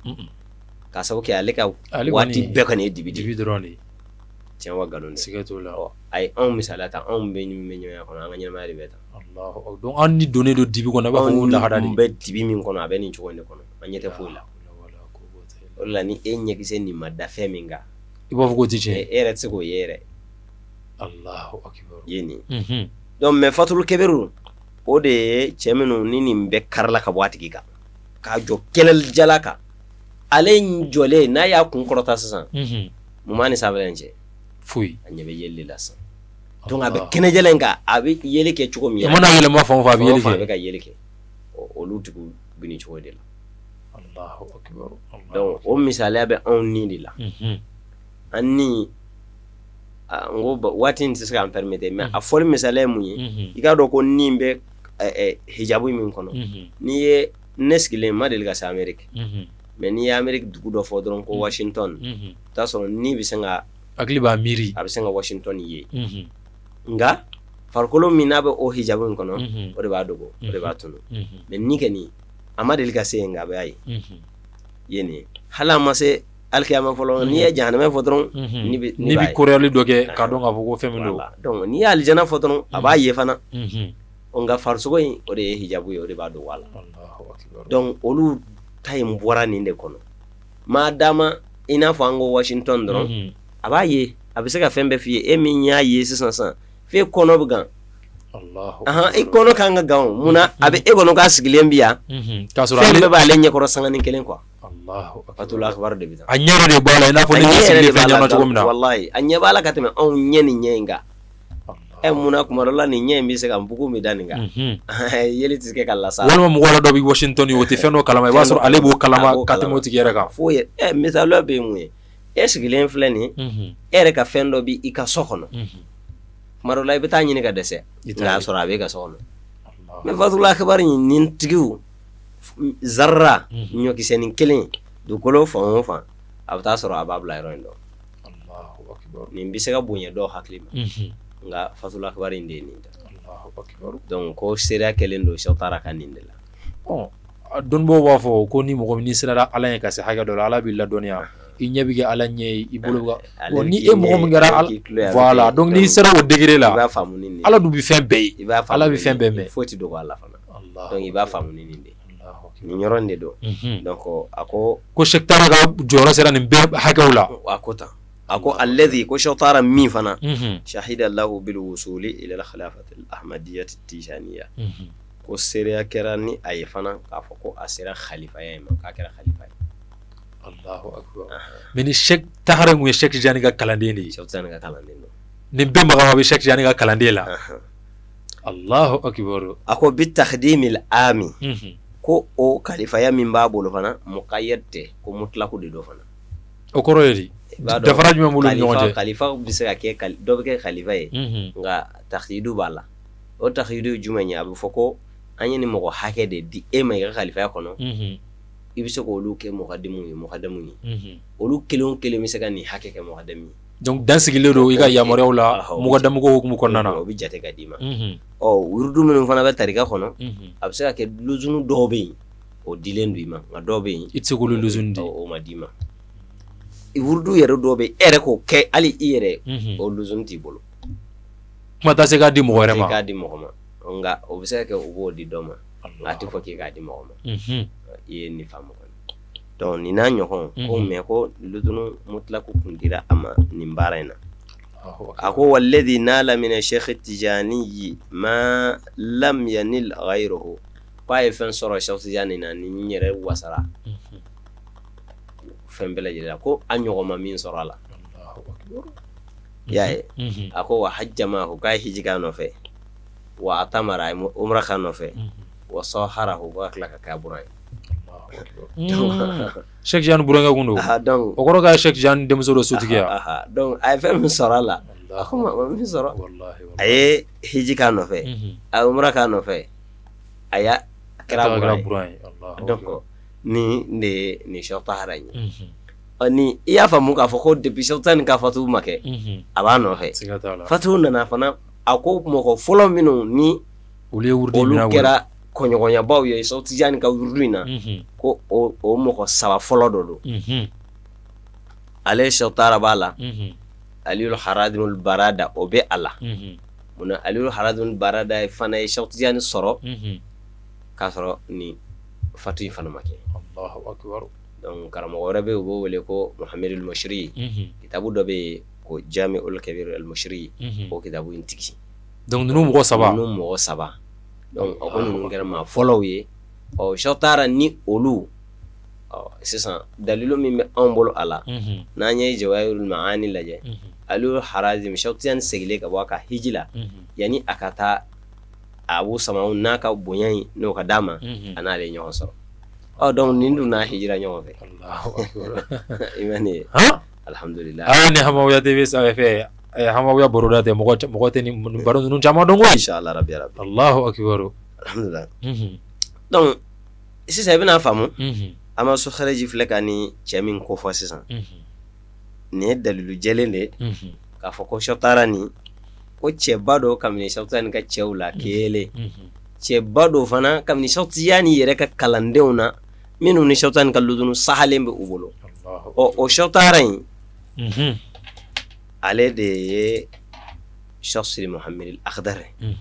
ka sabu ke alika wati be kan e dibi dibi drone tian wa galon sigato la ay on misalata on be ni menyo ya kono anga nyama ri beta allah donc an ni donné do dibi kono ba fo la hadani be dibi min kono abe ni chugonde kono anyete fo la wala ni enye kise ni madda feminga ibo fo ko tiche ere tsiko yere allahu akbar yeni mhm donc me fatul keberu o de chemenu nini mbe karla ka bwati kika ka jo kelel jalaka ale njole na ya kun korota sasan mhm mumani sabalenje fui anyebe yelle la san donc abe kene jelenga abe yele ke chuko mi mana yele ma fa fa bi yele ke abe ka yele ke o lutiku bini chuko de la allahu akbar allah donc o misale abe on ni de la mhm anni ngo wati nti ska permettre mais a fol misale munyi iga do ko nimbe hijabu min kono ni ye neskile madel ga sa amerique mais ni amerique dugu do fo don ko washington ta so ni bisenga agli ba miri abisenga washington ye nga farkolo minabe o hijabu min kono o de ba dogo o de ba tunu mais ni keni amadel ga se nga bay yeni hala mase alkiyama folo ni e jahannama fotron ni bi ni bi koreli doge ka don afu ko femendo donc ni aljana fotron aba ye fana on ga farsugo o de hijabu o de ba do wala allahu akbar donc olu time bora ni de kono madama ina fango washington dron aba ye abiseka fembe fi e min ya ye sisansan fe kono bugan allahu aha e kono kanga gawo muna abe e kono ka sigilembiya ka sura fembe ba lenye ko sangani kelen quoi allahu akbar fatul akbar de bitan anyaro de bala ina fo ni sigile fe nyano to gomna wallahi anya bala kateme on nyeni nyenga e muna kuma rola ni nyembi se kam buku mi daninga yeli tiske kala sa wala mo wala do bi washington yo te feno kalama ba sur ale bo kalama katemo tigere ka fo ye e misalo be mu e sigile fleni ere ka fendo bi ika sokono marola be ta nyini ka dese la sura be ka sokono me fatul akbar ni nin tigiu zarra nyoki senin kelen du kolo fon fa abta sura ababla irondo allahu akbar ni bisega bunye do haklima nga fatul akbar inde ni allahu akbar donc ko sera kelen do shotara kaninde la oh don bo wa fo ko ni mo ko ni sera ala ka se haga do ala billah donia i nyabi ga ala nyei i bolo ga ni e mo mo ngara voilà donc ni sera o degré la ba famu ni ala du bi fin be ala bi fin be me foti do ala fana allah donc i ba famu ni ni ni nyoronde do donc ako ko shektara ga joro sera ni be hagawla akota ako alladhi ko shotara mi fana shahida allah bil wusuli ila al khilafati al ahmadiyyah at tijaniyah ko sera kerani ay fana ka fako asira khalifa ya ma ka kera khalifa allahu akbar mini shek tahare mu shek jani ga kalande ni shek jani ga kalande no ni be ma be shek jani ga kalande la allahu akbar ako bit takhdim al ami ko o khalifa ya min babul fana muqayyad ko mutlaku de do fana o koro yedi dafaraj me mulu nyonde khalifa bisa ke do be khalifa e nga takhdidu bala o takhdidu jumanya bu foko anyani mo hake de di e may khalifa ko no ibise ko lu ke muqaddimu muqaddamu ni olu kelon kele mi sega ni hake ke muqaddami donc dans sigile do iga yamore wala muqaddamu ko hukumu konnana o bi jate gadima o wirdu men fana be tarika ko no absega ke luzunu dobe o dilendu ima nga dobe itse ko luzundi o madima i wurdu yero dobe ere ko ke ali ire o luzunti bolo mata se ga di mo rema ga di mo ma nga o be se ke o bo di doma ati fo ki ga di mo ma mhm ye ni famu ko donc ni na nyoko ko me ko ludunu mutlaqu kundira ama ni mbarena ako walladhi nala min ash-shaykh at-tijani ma lam yanil ghayruhu pa fen soro shaykh tijani na ni nyere wasara fen bela jira ko anyogo ma min soro la Allahu akbar yae ako wa hajjama ko kay hijiga no fe wa atamara umra kan no fe wa saharahu wa klaka kaburai Cheikh Jan buranga gundo ah donc o koroga Cheikh Jan dem soro sutiya ah donc ay fe min soro la ako ma min soro wallahi ay hijiga no fe ay umra kan no fe aya kra burai Allah donc ni ne ni shota harani ani iya famu ka foko depuis sultan ka fatu make abano he fatu nana fana ako moko folo minu ni ule wurdi mina kera konyogonya baw ye sauti jani ka wurlina ko o o moko saba folo dodo ale shotara bala aliul haradul barada obe ala muna aliul haradul barada fana ye sauti jani soro ka soro ni fatu fana make Allahu akbar donc karamo rabe bo wele ko Muhammad al-Mushri kitabu dobe ko Jami'ul Kabir al-Mushri ko kitabu intiki donc nunu mo saba nunu mo saba donc o nunu ngara ma follow ye o shotara ni olu o c'est dalilu mi ambolo ala nanye jawahirul maani laje alu harazim shotian segle ka waka hijila yani akata abu samaun naka bonyan no ka dama anale nyon so oh donc nindu na hijira nyon fe Allahu akbar imani ha alhamdulillah ani hamawiya tv sa fe hamawiya boroda te mo mo te ni baro nun jama dongo inshallah rabbi rabbi Allahu akbar alhamdulillah mhm donc si ça bina famu mhm ama so kharaji flekani chamin ko fo sisan mhm ne dalilu jelende mhm ka fo ko shotara ni ko chebado kamne shotani ka chewla kele che bado fana kamni shotiyani yere ka kalandeuna minu ni shotani kaludunu sahalembe ubolo o o shotaran mhm ale de shakhsi Muhammad al-Akhdar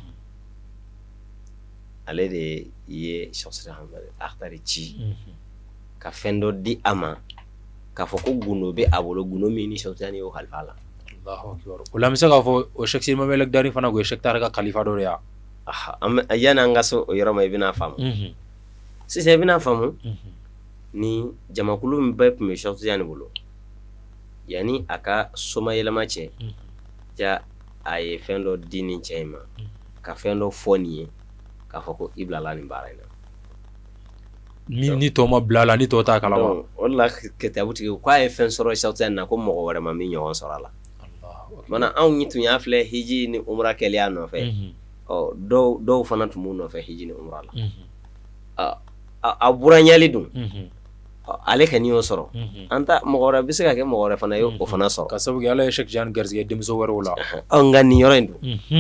ale de ye shakhsi Muhammad al-Akhdar ci ka fendo di ama ka foko guno be abolo guno mini shotani o khalfala Allahu akbar ulam sa ka fo o shakhsi Muhammad al-Akhdar fana go shaktar ka khalifa do ya aha am yana ngaso o yoro may bina famu mhm si se bina famu mhm ni jamakulu mbe me shortu yani bolo yani aka soma yelama che ja ay fendo dini chema ka fendo foni ka foko ibla la ni barayna ni ni to ma blala ni to ta kala wa walla kitabuti ko ay fen soro shortu na ko mo wara ma mi nyon sorala Allahu akbar mana an yitu ya fle hiji ni umra keliano fe o do do fanatu muno fe hiji ni umra la a a buranyali dum ale kan yo soro anta mogora bisika ke mogora fana yo o fana soro kasabu ala Cheikh Jan garzige demso wala on ngani yorendu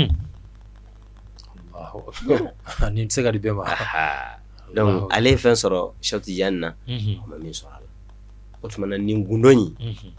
Allahu akbar ni tsega di bema donc ale fen soro shoti janna ma min soro ala otmana ni ngundoni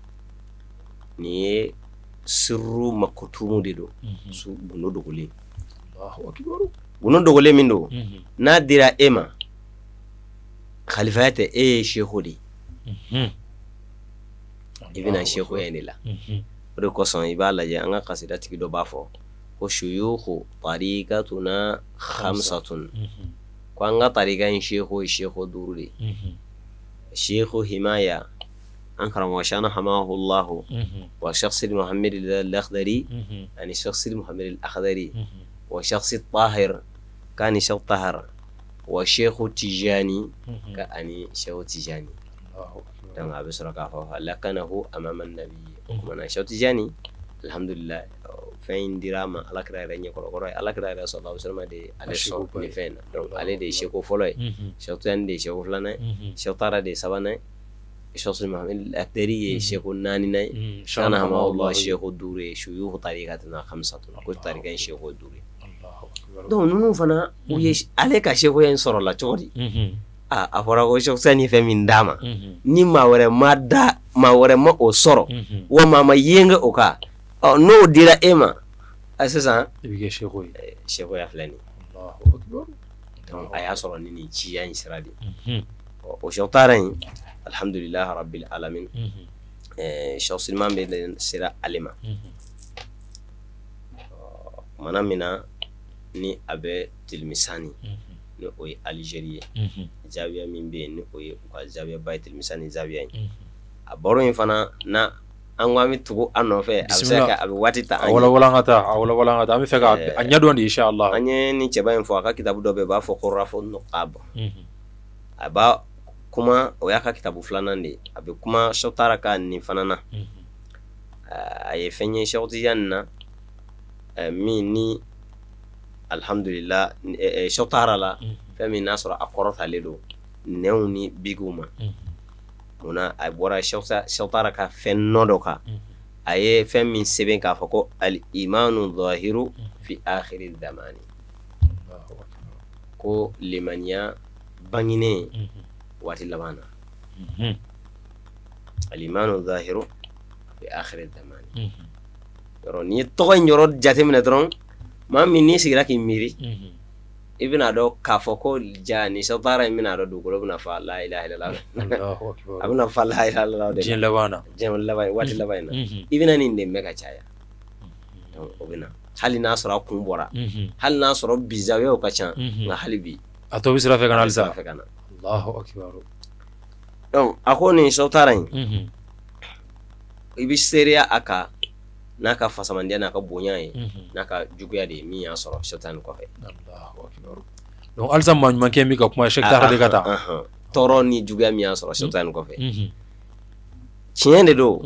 ni sirru makutumu dedo su guno dogole Allahu akbar guno dogole min do na dira ema khalifate e sheikhu di mhm ibina sheikhu yanila do ko son ibala je anga qasida tiki do bafo ko shuyukhu tariqatuna khamsatun ko anga tariqa in sheikhu sheikhu durudi sheikhu himaya ankara wa shana hamahu Allah wa shakhs Muhammad al-Akhdari yani shakhs Muhammad al-Akhdari wa shakhs Tahir كان شيخ طهر وشيخ تيجاني كأني شيخ تيجاني دعنا بسرعة كافة لكنه أمام النبي ومن شيخ تيجاني الحمد لله فين دراما على كذا رأينا كرو كرو على كذا رأي صلى الله عليه وسلم دي على الصوت نفين دون على دي شيخ فلوي شيخ تيجان دي شيخ فلانة شيخ طهر دي سبانة شيخ محمد الأكدري شيخ ناني ناي كان هم الله شيخ دوري شيوخ طريقتنا خمسة كل طريقين شيخ دوري donc nunu fana u ye ale ka sheko yen soro la chori ah afora ko shok sani fe min dama ni ma wore ma da ma wore ma o soro wa mama yenga o ka oh no dira ema asasa ibige sheko sheko ya flani Allahu akbar. Donc a y'a sɔrɔ ni nin ciya in sira de ye. O Cheikh Tahara in alhamdulillah rabbil alamin Cheikh Suleiman bɛ sera ale ma mana min na ni a bɛ Tilimisani ni o ye Algérie ye zawiya min bɛ yen ni o ye u ka zawiya ba ye Tilimisani zawiya in a baro in fana na an ko an bɛ tugu an nɔfɛ a bɛ se ka a bɛ waati ta an ye. Wala wala an ka taa a wala wala an ka taa an bɛ fɛ ka a ɲɛdɔn de inshallah. An ye ni cɛba in fɔ a ka kitabu dɔ bɛ yen u b'a fɔ ko Raf'un Nuqab a b'a kuma o y'a ka kitabu filanan de ye a bɛ kuma Cheikh Tahara ka nin fana na a ye fɛn ye Cheikh Tidiane na min ni alhamdulillah Cheikh Tahara la fɛn min n'a sɔrɔ a kɔrɔtalen don nɛnw ni bigiw ma munna a bɔra Cheikh Tahara ka fɛn nɔ dɔ kan a ye fɛn min sɛbɛn k'a fɔ ko al-imanu zahiru fi akhiri zamani ko limaniya banginen waati laban na al-imanu zahiru fi akhiri zamani yɔrɔ ni tɔgɔ in yɔrɔ jateminɛ dɔrɔn maa min n'i sigira k'i miiri i bɛna dɔn k'a fɔ ko ja ni Cheikh Tahara in bɛna dɔn dugukolo bɛna fa la ilaha illallah a bɛna fa la ilaha illallah de diɲɛ laban na diɲɛ laban waati laban in na i bɛna nin de mɛn ka caya o bɛna hali n'a sɔrɔ a kun bɔra hali n'a sɔrɔ bi zawiyaw ka ca nka hali bi a tɔ bɛ sira fɛ ka na halisa fɛ ka na Allahu akbar. donc a ko nin Cheikh Tahara in i bɛ seereya a kan n'a ka fasamandiya n'a ka bonya ye n'a ka juguya de ye min y'a sɔrɔ Cheikh Tahara kɔfɛ. Allahu akbar. Donc halisa maa ɲuman kɛ min ka kuma Cheikh Tahara de ka taa tɔɔrɔ ni juguya min y'a sɔrɔ Cheikh Tahara kɔfɛ tiɲɛ de don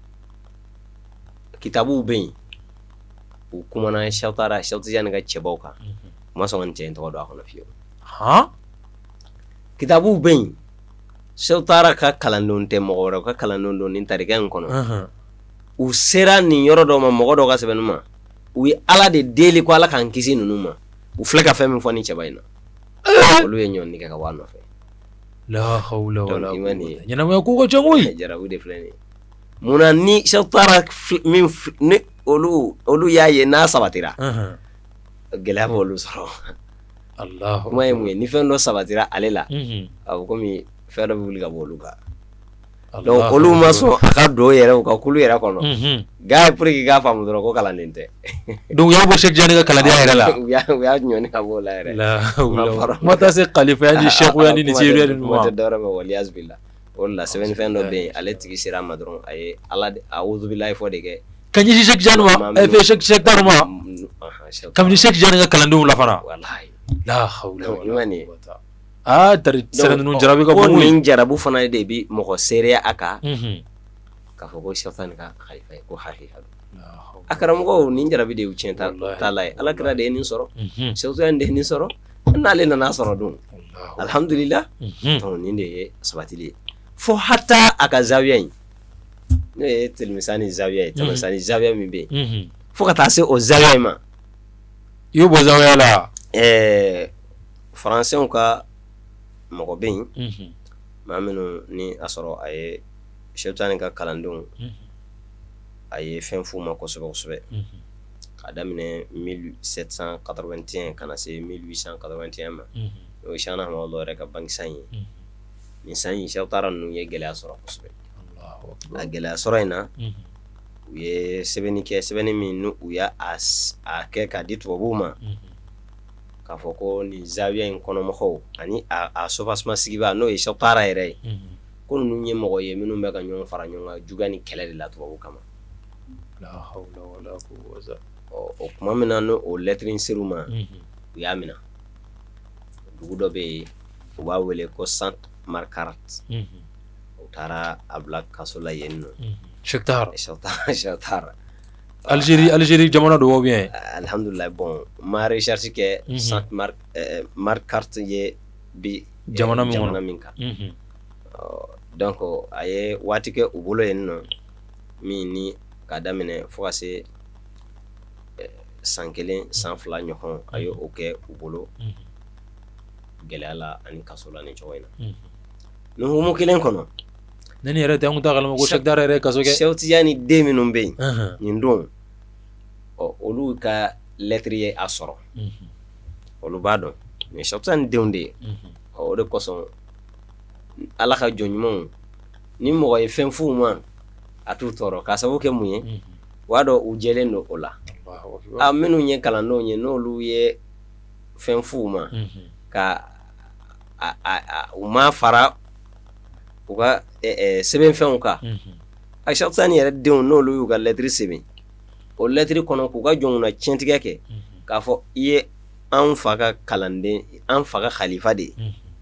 kitabuw bɛ yen u kumana Cheikh Tahara Cheikh Tidiane ka cɛbaw kan u ma sɔn ka nin cɛ in tɔgɔ dɔn a kɔnɔ fiyewu. Han kitabuw bɛ yen Cheikh Tahara ka kalandenw tɛ mɔgɔ wɛrɛw ka kalandenw don nin tarikɛ in kɔnɔ u sera nin yɔrɔ dɔ ma mɔgɔ dɔw ka sɛbɛnni ma u ye Ala de deli ko Ala k'an kisi ninnu ma u filɛ ka fɛn min fɔ ni cɛba in na olu ye ɲɔni kɛ ka bɔ a nɔfɛ. La hawla wala quwwata ɲɛnamaya ko ka ca koyi jarabu de filɛ nin ye munna ni Cheikh Tahara min ni olu olu y'a ye n'a sabatira gɛlɛya b'olu sɔrɔ. Allahu kuma ye mun ye ni fɛn dɔ sabatira ale la a bɛ komi fɛn dɔ bɛ wuli ka bɔ olu kan. Donc olu ma sɔn a ka don yɛrɛ u ka kulu yɛrɛ kɔnɔ gars pour que k'a faamu dɔrɔn ko kalanden tɛ donc u y'a bɔ Cheikh Tidiane ka kalandenya yɛrɛ la u y'a u y'a ɲɔni ka bɔ o la yɛrɛ kuma tɛ se kalifaya ni sɛkuya ni seereya ni kuma tɛ dɔwɛrɛ ma waliyaz billah o de la sɛbɛnni fɛn dɔ bɛ yen ale tigi sera a ma dɔrɔn a ye Ala a'udhu billahi fɔ de kɛ ka ɲɛsin Cheikh Tidiane ma fɛ Cheikh Tahara ma kabini Cheikh Tidiane ka kalandenw la fana wallahi la hawla wala ɲuman ye ah tari sera ninnu jarabi ka ko bon nin jarabu fana de bi mɔgɔ seereya a kan k'a fɔ ko Cheikh Tahara ka khalifa ye ko hakika don a karamɔgɔw nin jarabi de y'u tiɲɛ ta la ye Ala kira de ye nin sɔrɔ Cheikh Tahara de ye nin sɔrɔ n'ale nana sɔrɔ don alhamdulillah donc nin de ye sabatili ye fo hatta a ka zawiya in n'o ye Tilimisani zawiya ye Tilimisani zawiya min bɛ yen fo ka taa se o zawiya in ma i y'o bɔ zawiya la ɛɛ faransɛnw ka mɔgɔ bɛ yen maa minnu ni a sɔrɔ a ye Cheikh Tahara ka kalandenw a ye fɛn f'u ma kosɛbɛ kosɛbɛ k'a daminɛ mille sept cent quatre-vingt-un ka na se mille huit cent quatre-vingt-un ma o ye Cheikh Ahmadu yɛrɛ ka bange san ye nin san in Cheikh Tahara ninnu ye gɛlɛya sɔrɔ kosɛbɛ a gɛlɛya sɔrɔ in na u ye sɛbɛnni kɛ sɛbɛnni min ni u y'a a kɛ k'a di tubabuw ma k'a fɔ ko nin zawiya in kɔnɔmɔgɔw ani a sofasima sigiba n'o ye Cheikh Tahara yɛrɛ ye ko ninnu ye mɔgɔ ye minnu bɛ ka ɲɔgɔn fara ɲɔgɔn kan juguya ni kɛlɛ de la tubabu kama o kuma min na n'o lɛtiri in ser'u ma u y'a minɛ dugu dɔ bɛ yen u b'a wele ko Sant Markarat u taara a bila kaso la yen nɔ Cheikh Tahara Cheikh Tahara Algérie Algérie jamana dɔ ou bien alhamdulillah bon ma recherche kɛ Sant Markarat ye bi jamana min kan donc a ye waati kɛ u bolo yen nɔ min ni k'a daminɛ fo ka se san kelen san fila ɲɔgɔn a ye o kɛ u bolo gɛlɛya la ani kaso la ni cogo in na nin hukumu kelen kɔnɔ ne ni yɛrɛ tɛ an kun t'a kalama ko Cheikh Tahara yɛrɛ kaso kɛ Cheikh Tidiane den minnu bɛ yen nin don ɔ olu ka lɛtiri ye a sɔrɔ olu b'a dɔn mais Cheikh Tidiane denw de ye o de kosɔn Ala ka jɔn ɲumanw ni mɔgɔ ye fɛn f'u ma a t'u tɔɔrɔ k'a sababu kɛ mun ye u b'a dɔn u jɛlen don o la a minnu ye kalandenw ye n'olu ye fɛn f'u ma ka u ma fara u ka sɛbɛnfɛnw kan a Cheikh Tidiane yɛrɛ denw n'olu y'u ka lettre sɛbɛn o lettre kɔnɔ k'u ka jɔnw na tiɲɛtigɛ kɛ k'a fɔ i ye an fa ka kalanden an fa ka khalifa de ye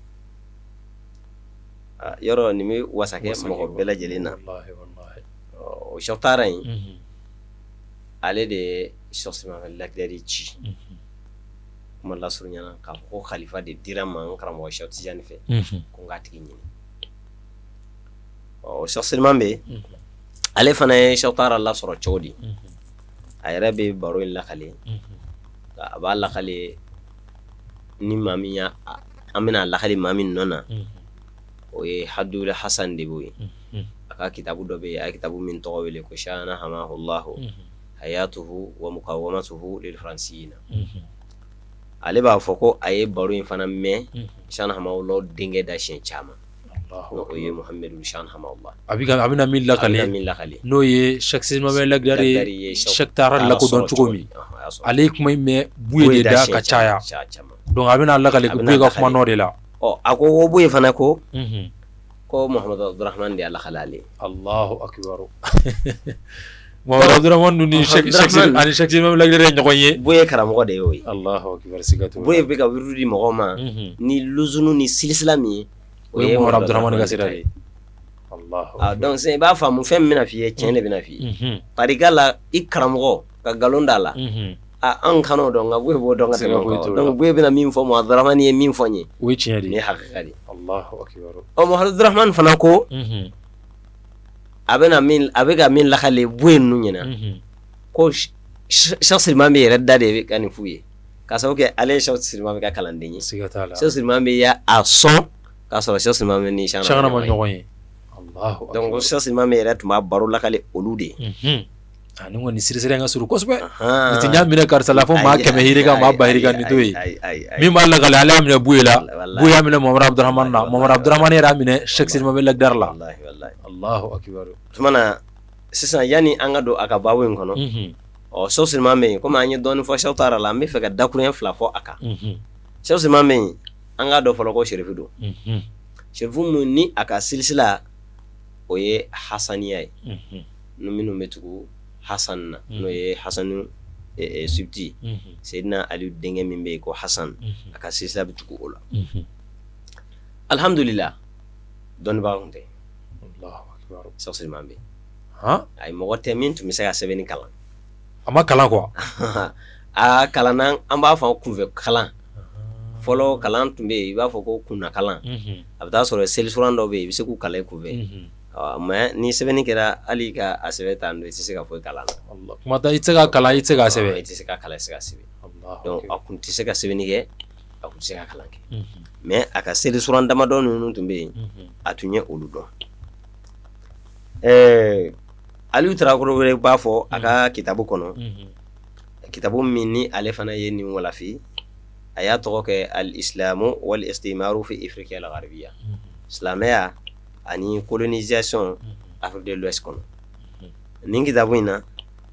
yɔrɔ nin bɛ wasakɛ mɔgɔ bɛɛ lajɛlen na o Cheikh taara yen ale de ye Cheikh Souleymane Lagdari ci kuma lasurunyana k'a fɔ ko khalifa de dira ma n karamɔgɔ Cheikh Tidiane fɛ ko n k'a tigi ɲini ɔ Cheikh Souleymane bɛ ale fana ye Cheikh taara lasɔrɔ cogo di a yɛrɛ bɛ baro in lakale a b'a lakale ni maa min y'a an bɛna lakale maa min nɔ na o ye Hadul Hasan de b'o ye a ka kitabu dɔ bɛ yen a ye kitabu min tɔgɔ wele ko Shana Hamahullahu Hayatuhu wa Muqawamatuhu lil Fransiyina ale b'a fɔ ko a ye baro in fana mɛn Shana Hamahullahu denkɛ da siɲɛ caman o ye Muhammadu Shana Hamahullah a bɛna min lakale n'o ye Cheikh Souleymane Lagdari Cheikh taara lakodɔn cogo min ale ye kuma in mɛn Buye de da ka caya donc a bɛna lakale Buye ka kuma nɔ de la ɔ a ko o Buye fana ko ko Muhammadu Abdurrahman de y'a lakale ale Allahu akbar Muhammadu Abdurrahman dun ni Cheikh ani Cheikh Souleymane Lagdari ye ɲɔgɔn ye Buye karamɔgɔ de y'o ye Allahu akbar sigatu Buye bɛ ka wiru di mɔgɔw ma ni luzunu ni silisila min ye o ye Muhammadu Abdurahman ka sira de Allahu ah donc c'est i b'a faamu fɛn min bɛna f'i ye tiɲɛ de bɛna f'i ye tarika la i karamɔgɔ ka nkalon d'a la ah an kan'o dɔn nka Buye b'o dɔn ka tɛmɛ o kan donc Buye bɛna min fɔ Muhammadu Abdurahman ye min fɔ n ye o ye tiɲɛ de nin ye hakika de ye Allahu akbar ɔ Muhammadu Abdurahman fana ko a bɛna min a bɛ ka min lakale Buye ninnu ɲɛna ko Cheikh Souleymane bɛ yɛrɛ da de bɛ ka nin f'u ye k'a sababu kɛ ale ye Cheikh Souleymane ka kalanden ye siga t'a la Cheikh Souleymane bɛ y'a sɔn k'a sɔrɔ Cheikh Souleymane ni Cheikhna ma ɲɔgɔn ye Allahu donc Cheikh Souleymane yɛrɛ tun b'a baro lakale olu de ye ani kɔni sirisiri ka surun kosɛbɛ ni tɛ ɲa minɛ karisa la fo maa kɛmɛ hirika maa ba hirika nin to ye min b'a lakale ale y'a minɛ Buye la Buye y'a minɛ Muhammadu Abdurahman na Muhammadu Abdurahman yɛrɛ y'a minɛ Cheikh Souleymane Lagdari la Allahu akbar tumana sisan yani an ka don a ka baabu in kɔnɔ ɔ Cheikh Souleymane bɛ yen komi an ye dɔɔnin fɔ Cheikh taara la an bɛ fɛ ka dakuruɲɛ fila fɔ a kan Cheikh Souleymane bɛ yen an k'a dɔn fɔlɔ ko Sherifu don Sherifu mun ni a ka silisila o ye Hasaniya ye minnu bɛ tugu Hasan na n'o ye Hasanu Subti Seydina Aliyu denkɛ min bɛ yen ko Hasan a ka silisila bɛ tugu o la alhamdulillah dɔnnibaa tun tɛ Cheikh Souleymane bɛ yen ayi mɔgɔ tɛ min tun bɛ se ka sɛbɛnni kalan a ma kalan quoi a kalanna an b'a fɔ kunfɛ kalan fɔlɔ kalan tun bɛ yen i b'a fɔ ko kunna kalan a bɛ taa sɔrɔ selifuran dɔw bɛ yen i bɛ se k'u kalan i kunfɛ mais ni sɛbɛnni kɛra hali ka a sɛbɛn tan don i tɛ se ka foyi kalan na kuma tɛ i tɛ se ka kalan i tɛ se ka sɛbɛn i tɛ se ka kalan i tɛ se ka sɛbɛn donc a kun tɛ se ka sɛbɛnni kɛ a kun tɛ se ka kalan kɛ mais a ka selifuran damadɔ ninnu tun bɛ yen a tun ye olu dɔn ɛɛ Aliyu Tarawele wɛrɛ b'a fɔ a ka kitabu kɔnɔ kitabu min ni ale fana ye nin walafi a y'a tɔgɔ kɛ al-islamu wal istimaru fi Afrique al-Gharbiyya silamɛya ani colonisation Afrique de l'Ouest kɔnɔ nin kitabu in na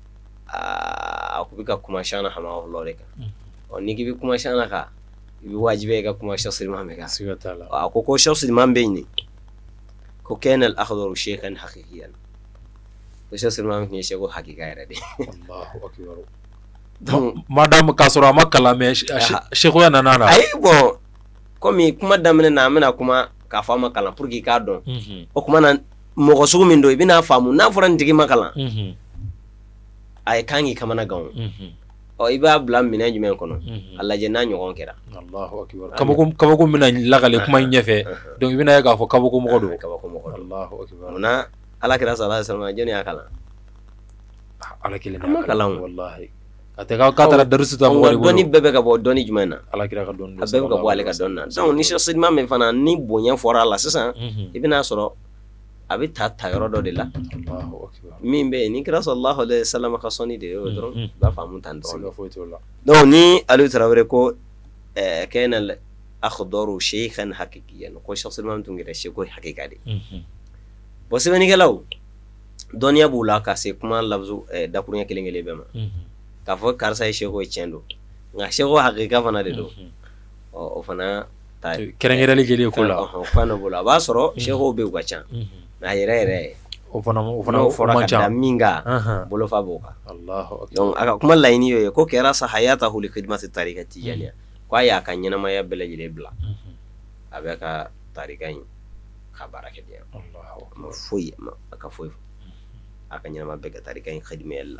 a ko bɛ ka kuma Cheikhna Hamahullah de kan ɔ ni k'i bɛ kuma Cheikhna kan i bɛ wajibi ka kuma Cheikh Souleymane kan siga t'a la a ko ko Cheikh Souleymane bɛ yen ko kana al-akhdaru shaykhan haqiqiyan ko Cheikh Souleymane tun ye seko hakika yɛrɛ de Allahu akbar donc madame k'a sɔrɔ a ma kalan mais sekoya nana na ayi bon komi kuma daminɛ na an bɛna kuma k'a fɔ a ma kalan pour que i k'a dɔn o kuma na mɔgɔ sugu min don i bɛna faamu n'a fɔra nin tigi ma kalan a ye kan k'i kamana gan ɔ i b'a bila minɛn jumɛn kɔnɔ a lajɛ n'a ɲɔgɔn kɛra Allahu akbar kabako kabako bɛna lakale kuma in ɲɛfɛ donc i bɛna ye k'a fɔ kabako mɔgɔ don kabako mɔgɔ don Allahu akbar munna Ala kira sallallahu alaihi wasallam jɔnni y'a kalan Ala kelen a ma kalan wallahi a tɛ k'a taara darusu ta mɔgɔ de bolo dɔnni bɛɛ bɛ ka bɔ dɔnni jumɛn na Ala kira ka dɔnni a bɛɛ bɛ ka bɔ ale ka dɔnni na donc ni Cheikh Souleymane min fana ni bonya fɔra a la sisan i bɛna sɔrɔ a bɛ ta ta yɔrɔ dɔ de la min bɛ yen ni kira sallallahu alaihi wasallam ka sɔnni de ye o dɔrɔn i b'a faamu tan dɔrɔn donc ni Aliyu Tarawele ko كان الأخضر شيخا حقيقيا كو شخص ما تنغير شيخو حقيقة دي بس بني كلاو دنيا بولا كاسي كما لفظو داكوريا كيلينغي بما كافو كارسا شيخو يچندو nga shego hakika fana de do o fana ta kerengere le jeli kula o fana bula ba soro shego be ugacha na yere yere o fana o fana o fora ka minga bolo fa boka Allahu akbar donc aka kuma laini yo ko kera sa hayatahu li khidmati tariqati yani kwa ya kanyana ma ya bele jeli bla abeka tariqai khabara ke dia Allahu akbar foi aka foi aka nyana ma beka tariqai khidme yalla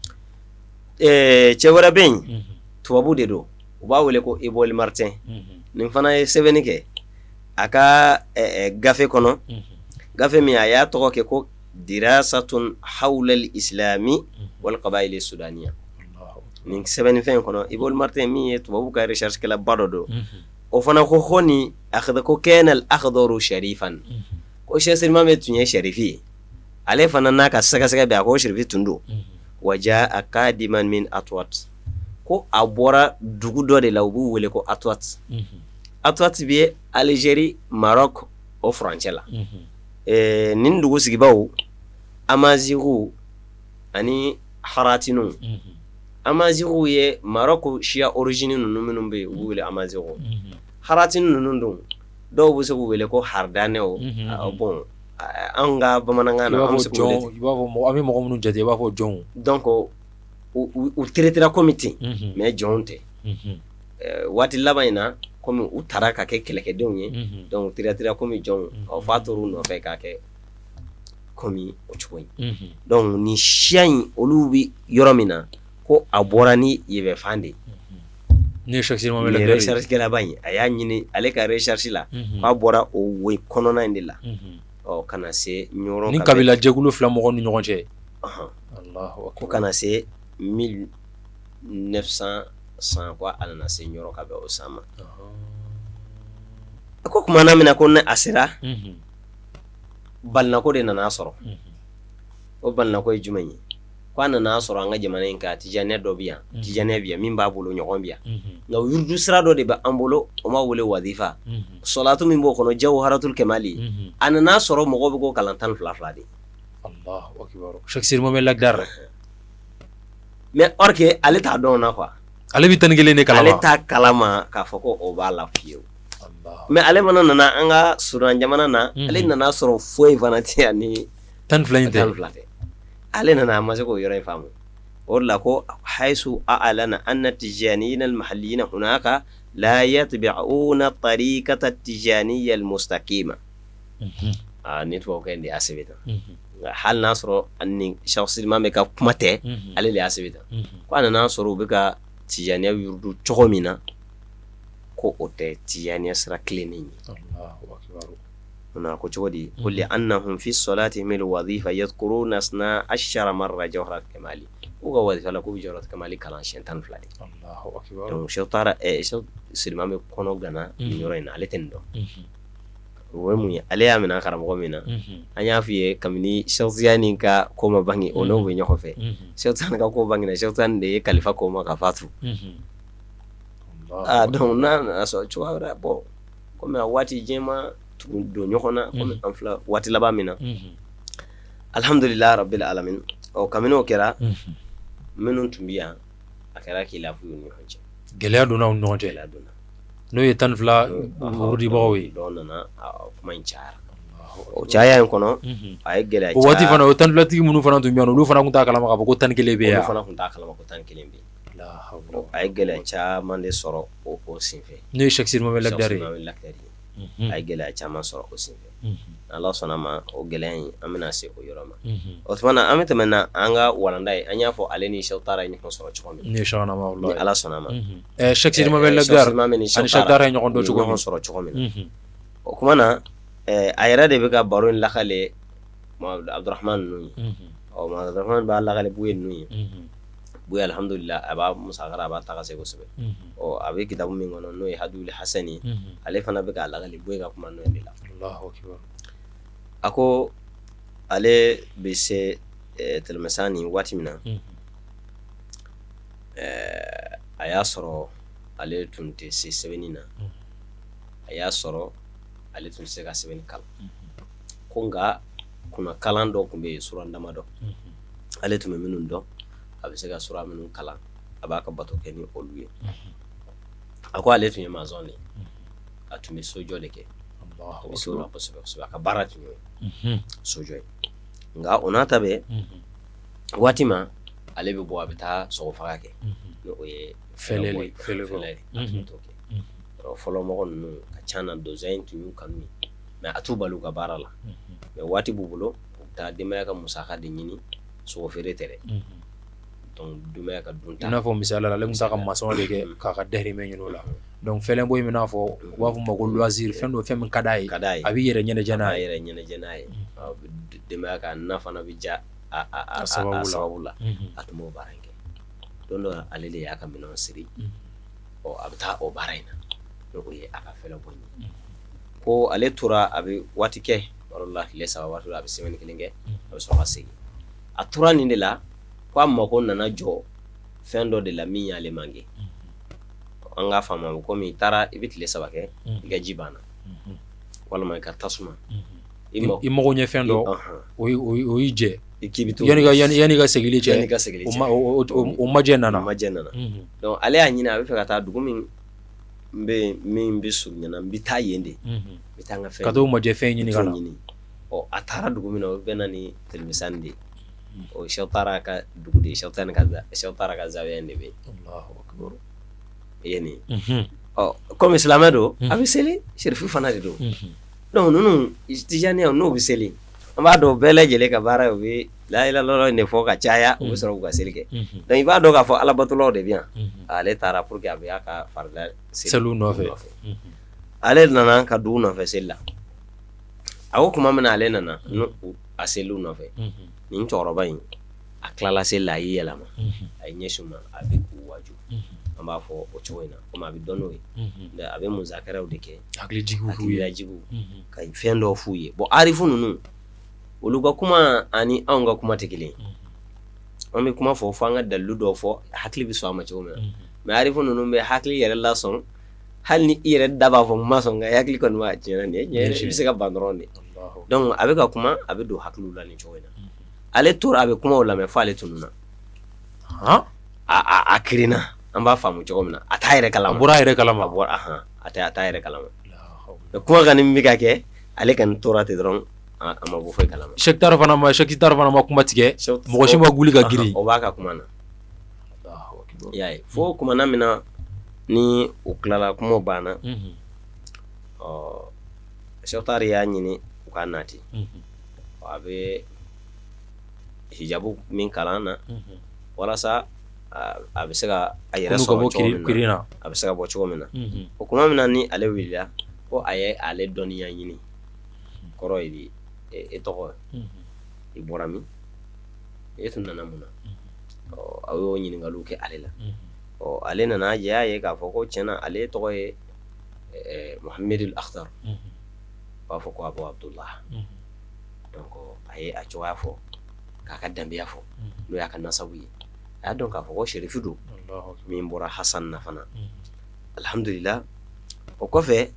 eh chewara ben tubabu de do u b'a wele ko Ibol Martin nin fana ye sɛbɛnni kɛ a ka gafe kɔnɔ gafe min a y'a tɔgɔ kɛ ko dirasatun hawla al-islami wal qabail as-sudaniya nin sɛbɛnni fɛn kɔnɔ Ibol Martin min ye tubabu ka recherche kɛla ba dɔ do o fana ko ko ni akhada ko kana al-akhdaru sharifan ko Cheikh Silmame tun ye sharifi ye ale fana n'a ka sɛgɛsɛgɛ bɛ a ko sharifi tun do waja akadiman min atwat ko a bɔra dugu dɔ de la u b'u wele ko Atwat Atwat bɛ Algérie Maroc o furancɛ la nin dugu sigibaw Amazigu ani Haratinu Amazigu ye Maroc Shia origine ninnu minnu bɛ yen u b'u wele Amazigu Haratinu ninnu dun dɔw bɛ se k'u wele ko Hardanɛw bon an ka bamanankan na an bɛ se k'u wele i b'a fɔ an bɛ mɔgɔ minnu jate i b'a fɔ jɔnw donc u traitera comme ten mais jɔnw tɛ waati laban in na comme u taara ka kɛ kɛlɛkɛdenw ye donc u traitera comme jɔnw ɔ f'a tor'u nɔfɛ k'a kɛ comme o cogo in donc ni siya in olu bɛ yɔrɔ min na ko a bɔra ni yɛbɛfan de ni Cheikh Silmame ni recherche kɛlaba in a y'a ɲini ale ka recherche la k'a bɔra o woyi kɔnɔna in de la ɔ kana se ɲɔrɔ ni kabila jɛkulu fila mɔgɔw ni ɲɔgɔn cɛ Allahu akbar ko kana se mille neuf cent quoi a nana se ɲɔrɔ ka bɛn o san ma a ko kumana min na ko ne a sera balinako de nana sɔrɔ o balinako ye jumɛn ye ko a nana sɔrɔ an ka jamana in kan tijanɛ dɔ bɛ yan tijanɛ bɛ yan min b'a bolo ɲɔgɔn bɛ yan nka yurudu sira dɔ de bɛ an bolo o ma wele wadifa sɔlatu min b'o kɔnɔ jawharatul kamali a nana sɔrɔ mɔgɔw bɛ ko kalan tan fila fila de Allahu akbar Cheikh Silmame Lagdar mais or que ale t'a dɔn na quoi ale bɛ tan ni kelen de kalama ale t'a kalama k'a fɔ ko o b'a la fiyewu mais ale mana nana an ka sudan jamana na ale nana sɔrɔ foyi fana tɛ yan ni tan fila in tɛ ale nana a ma se k'o yɔrɔ in faamu o de la ko haisu a'lana anna tijaniyina al-mahalliyina hunaka la yatbi'una tariqata tijaniyya al-mustaqima ah ni tubabu kan de y'a sɛbɛn hali n'a sɔrɔ ani Cheikh Silmame ka kuma tɛ ale de y'a sɛbɛn ko a nana sɔrɔ u bɛ ka tijaniya yurudu cogo min na ko o tɛ tijaniya sira kilennen ye ona ko cogo di ko li annahum fi salatihim al-wadhifa yadhkuruna isna ashara marra jawharat kamali u ka wadifa la ko bi jawharat kamali kalan siyɛn tan ni fila de donc Cheikh taara Cheikh Silmame kɔnɔ gana nin yɔrɔ in na ale tɛ nin dɔn o ye mun ye ale y'a minɛ karamɔgɔ min na an y'a f'i ye kabini Cheikh Tijani ka ko ma bange o n'o bɛ ɲɔgɔn fɛ Cheikh Tijani ka ko bangena Cheikh Tijani de ye kalifa ko ma ka fatu ah donc n'a nana sɔrɔ cogoya wɛrɛ bon komi a waati diɲɛ ma tugu don ɲɔgɔn na komi an filɛ waati laban min na alhamdulilahi rabbil alamin ɔ kabini o kɛra minnu tun bɛ yan a kɛra khilafu y'u ni ɲɔgɔn cɛ gɛlɛya donna u ni ɲɔgɔn cɛ gɛlɛya donna n'o ye tan ni fila wurudibagaw ye dɔw nana kuma in cayara o caya in kɔnɔ a ye gɛlɛya o waati fana o tan ni fila tigi minnu fana tun bɛ yan olu fana tun t'a kalama k'a fɔ ko tan ni kelen bɛ yan olu fana tun t'a kalama ko tan ni kelen bɛ yen a ye gɛlɛya caman de sɔrɔ o o senfɛ n'o ye Cheikh Silmame Lagdar ye a ye gɛlɛya caman sɔrɔ o senfɛ Ala sɔnna ma o gɛlɛya in an bɛna se o yɔrɔ ma o tuma na an bɛ tɛmɛ na an ka walanda ye an y'a fɔ ale ni Cheikh Taara ye ɲɔgɔn sɔrɔ cogo min ni Cheikh Nama ni Ala sɔnna ma Cheikh Silmame Lagdar ani Cheikh Taara ye ɲɔgɔn dɔn cogo min sɔrɔ cogo min na o kuma na a yɛrɛ de bɛ ka baro in lakale Abdurrahman ninnu ye ɔ Abdurrahman b'a lakale Buye ninnu ye Buye alhamdulillah a b'a musakara a b'a ta ka se kosɛbɛ ɔ a bɛ kitabu min kɔnɔ n'o ye Hadul Hasani ale fana bɛ k'a lakale Buye ka kuma n'o de la a ko ale bɛ se tɛlɛmɛsan ni waati min na a y'a sɔrɔ ale tun tɛ se sɛbɛnni na a y'a sɔrɔ ale tun tɛ se ka sɛbɛnni kalan ko nka kunna kalan dɔ tun bɛ yen sura dama dɔ ale tun bɛ minnu dɔn a bɛ se ka sura minnu kalan a b'a ka bato kɛ ni olu ye a ko ale tun ye mazɔn de a tun bɛ sojɔ de kɛ a bɛ se o la kosɛbɛ kosɛbɛ a ka baara tun y'o sojɔ ye nka o n'a ta bɛɛ waati ma ale bɛ bɔ a bɛ taa sogo faga kɛ ni o ye fɛlɛ fɛlɛ a tun t'o kɛ fɔlɔ mɔgɔ ninnu ka ca na donsoya in tun y'u kanu mɛ a t'u bali u ka baara la mɛ waati b'u bolo u bɛ taa denbaya ka musaka de ɲini sogo feere tɛ dɛ donc denbaya ka dun ta i n'a fɔ misaliya la ale tun t'a ka masɔn de kɛ k'a ka dahirimɛ ɲini o la donc fɛlɛn bɔ in bɛ n'a fɔ u b'a fɔ ma ko loisir fɛn dɔ fɛn min ka d'a ye a b'i yɛrɛ ɲɛnajɛ n'a ye a yɛrɛ ɲɛnajɛ n'a ye denbaya ka na fana bɛ ja a a sababu la a tun b'o baara in kɛ don dɔ ale de y'a ka minɛnw siri ɔ a bɛ taa o baara in na n'o ye a ka fɛlɛ bɔ ye ko ale tora a bɛ waati kɛ baro la tile saba waati a bɛ semaine kelen kɛ a bɛ sɔrɔ ka segin a tora nin de la ko a mako nana jɔ fɛn dɔ de la min y'ale manqué an k'a faamu komi i taara i bɛ tile saba kɛ i ka ji banna walima i ka tasuma i mago ɲɛ fɛn dɔ o y'i jɛ k'i bɛ to yanni ka segili cɛ yanni ka segili cɛ o majɛ nana majɛ nana donc ale y'a ɲini a bɛ fɛ ka taa dugu min n bɛ min bɛ surunyana n bɛ taa yen de n bɛ taa n ka fɛn ka t'o majɛ fɛn ɲini ka na ɔ a taara dugu min na o bɛ na ni telimisani de ye o ye Sɛw Tara ka dugu de ye Sɛw Tara ka Sɛw Tara ka zawiya de bɛ yen yen ɔ komi silamɛ don a bɛ seli serifu fana de don donc ninnu tijaniya n'o bɛ seli an b'a dɔn bɛɛ lajɛlen ka baara u bɛ la ilaha illallah de fɔ ka caya u bɛ sɔrɔ k'u ka seli kɛ donc i b'a dɔn k'a fɔ alabatolaw de bɛ yan ale taara pour que a bɛ a ka farida seliw nɔfɛ ale nana ka dugu nɔfɛ seli la a ko kuma min na ale nana a seliw nɔfɛ nin cɛkɔrɔba in a tilala seli la a y'i yɛlɛma a ye ɲɛsin ma a bɛ k'u waju an b'a fɔ o cogo in na komi a bɛ dɔn n'o ye a bɛ musakɛrɛw de kɛ hakililajigiw ka fɛn dɔw f'u ye bon arifu ninnu olu ka kuma ani anw ka kuma tɛ kelen an bɛ kuma fɔ fo an ka dalilu dɔw fɔ hakili bɛ sɔn a ma cogo min na mɛ arifu ninnu bɛ hakili yɛrɛ lasɔn hali ni i yɛrɛ da b'a fɔ n ma sɔn nka hakili kɔni b'a tiɲɛna nin ye i bɛ se ka ban dɔrɔn de donc a bɛ ka kuma a bɛ don hakiliw la nin cogo in na ale tora a bɛ kuma o lamɛn fo ale tununna a kirinna an b'a faamu cogo min na a t'a yɛrɛ kalama a bɔra a yɛrɛ kalama a bɔra ahan a t'a yɛrɛ kalama kuma kan min bɛ ka kɛ ale kɔni tora ten dɔrɔn a ma bɔ foyi kalama Sɛk Tara fana ma Sɛk Tara fana ma kuma tigɛ mɔgɔ si ma wuli ka girin o b'a ka kuma na i y'a ye fo kumana min na ni o tilala kumaw banna ɔ Sɛk Tara y'a ɲini u ka nati a bɛ hijabu min kalan na walasa a bɛ se ka a yɛrɛ sɔrɔ cogo min na a bɛ se ka bɔ cogo min na o kuma min na ni ale wulila ko a ye ale dɔnniya ɲini kɔrɔ ye di e tɔgɔ i bɔra min e tun nana mun na ɔ a y'o ɲininkaliw kɛ ale la ɔ ale nana jɛ y'a ye k'a fɔ ko tiɲɛna ale tɔgɔ ye Muhamɛd Akhtar u b'a fɔ ko Abu Abdullah donc a ye a cogoya fɔ k'a ka danbeya fɔ n'o y'a ka nasabu ye a y'a dɔn k'a fɔ ko serifu don min bɔra Hasan na fana alhamdulillah o kɔfɛ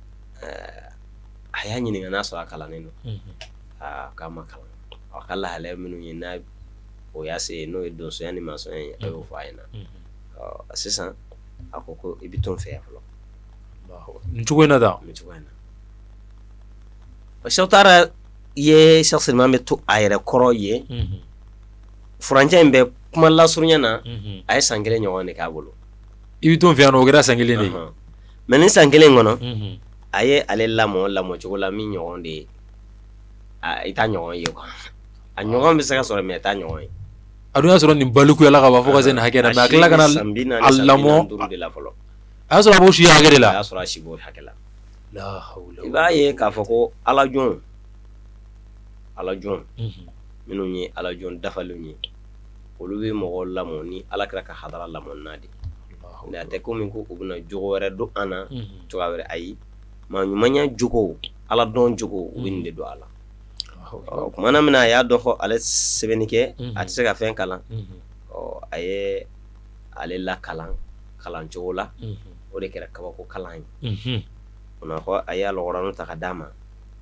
a y'a ɲininka n'a sɔrɔ a kalannen don aa k'a ma kalan a ka lahalaya minnu ye n'a o y'a se n'o ye donsoya ni masɔnya ye a y'o fɔ a ɲɛna sisan a ko ko i bɛ to n fɛ yan fɔlɔ nin cogo in na tan nin cogo in na Sɛw Tara ye Sɛk Siliman bɛ to a yɛrɛ kɔrɔ ye furancɛ in bɛ kuma lasurunya na a ye san kelen ɲɔgɔn de k'a bolo i bɛ to n fɛ yan nɔ o kɛra san kelen de ye mɛ nin san kelen kɔnɔ a ye ale lamɔ lamɔ cogo la min ɲɔgɔn de ye i t'a ɲɔgɔn ye quoi a ɲɔgɔn bɛ se ka sɔrɔ mɛ i t'a ɲɔgɔn ye a dun y'a sɔrɔ nin balikuyala ka ban fo ka se nin hakɛ la mɛ a tila ka na a lamɔ a y'a sɔrɔ a b'o si hakɛ de la a y'a sɔrɔ a si b'o hakɛ la i b'a ye k'a fɔ ko alajɔnw alajɔnw minnu ye alajɔn dafalenw ye olu bɛ mɔgɔw lamɔ ni Alakira ka hadara lamɔnna de mɛ a tɛ komi ko u bɛna jogo wɛrɛ don an na cogoya wɛrɛ ayi maa ɲumanya jogo ala dɔn jogo u bɛ nin de don a la ɔ kumana min na a y'a dɔn fɔ ale sɛbɛnni kɛ a tɛ se ka fɛn kalan ɔ a ye ale lakalan kalan cogo la o de kɛra kabako kalan ye ona ko a ye alqur'anu ta ka d'a ma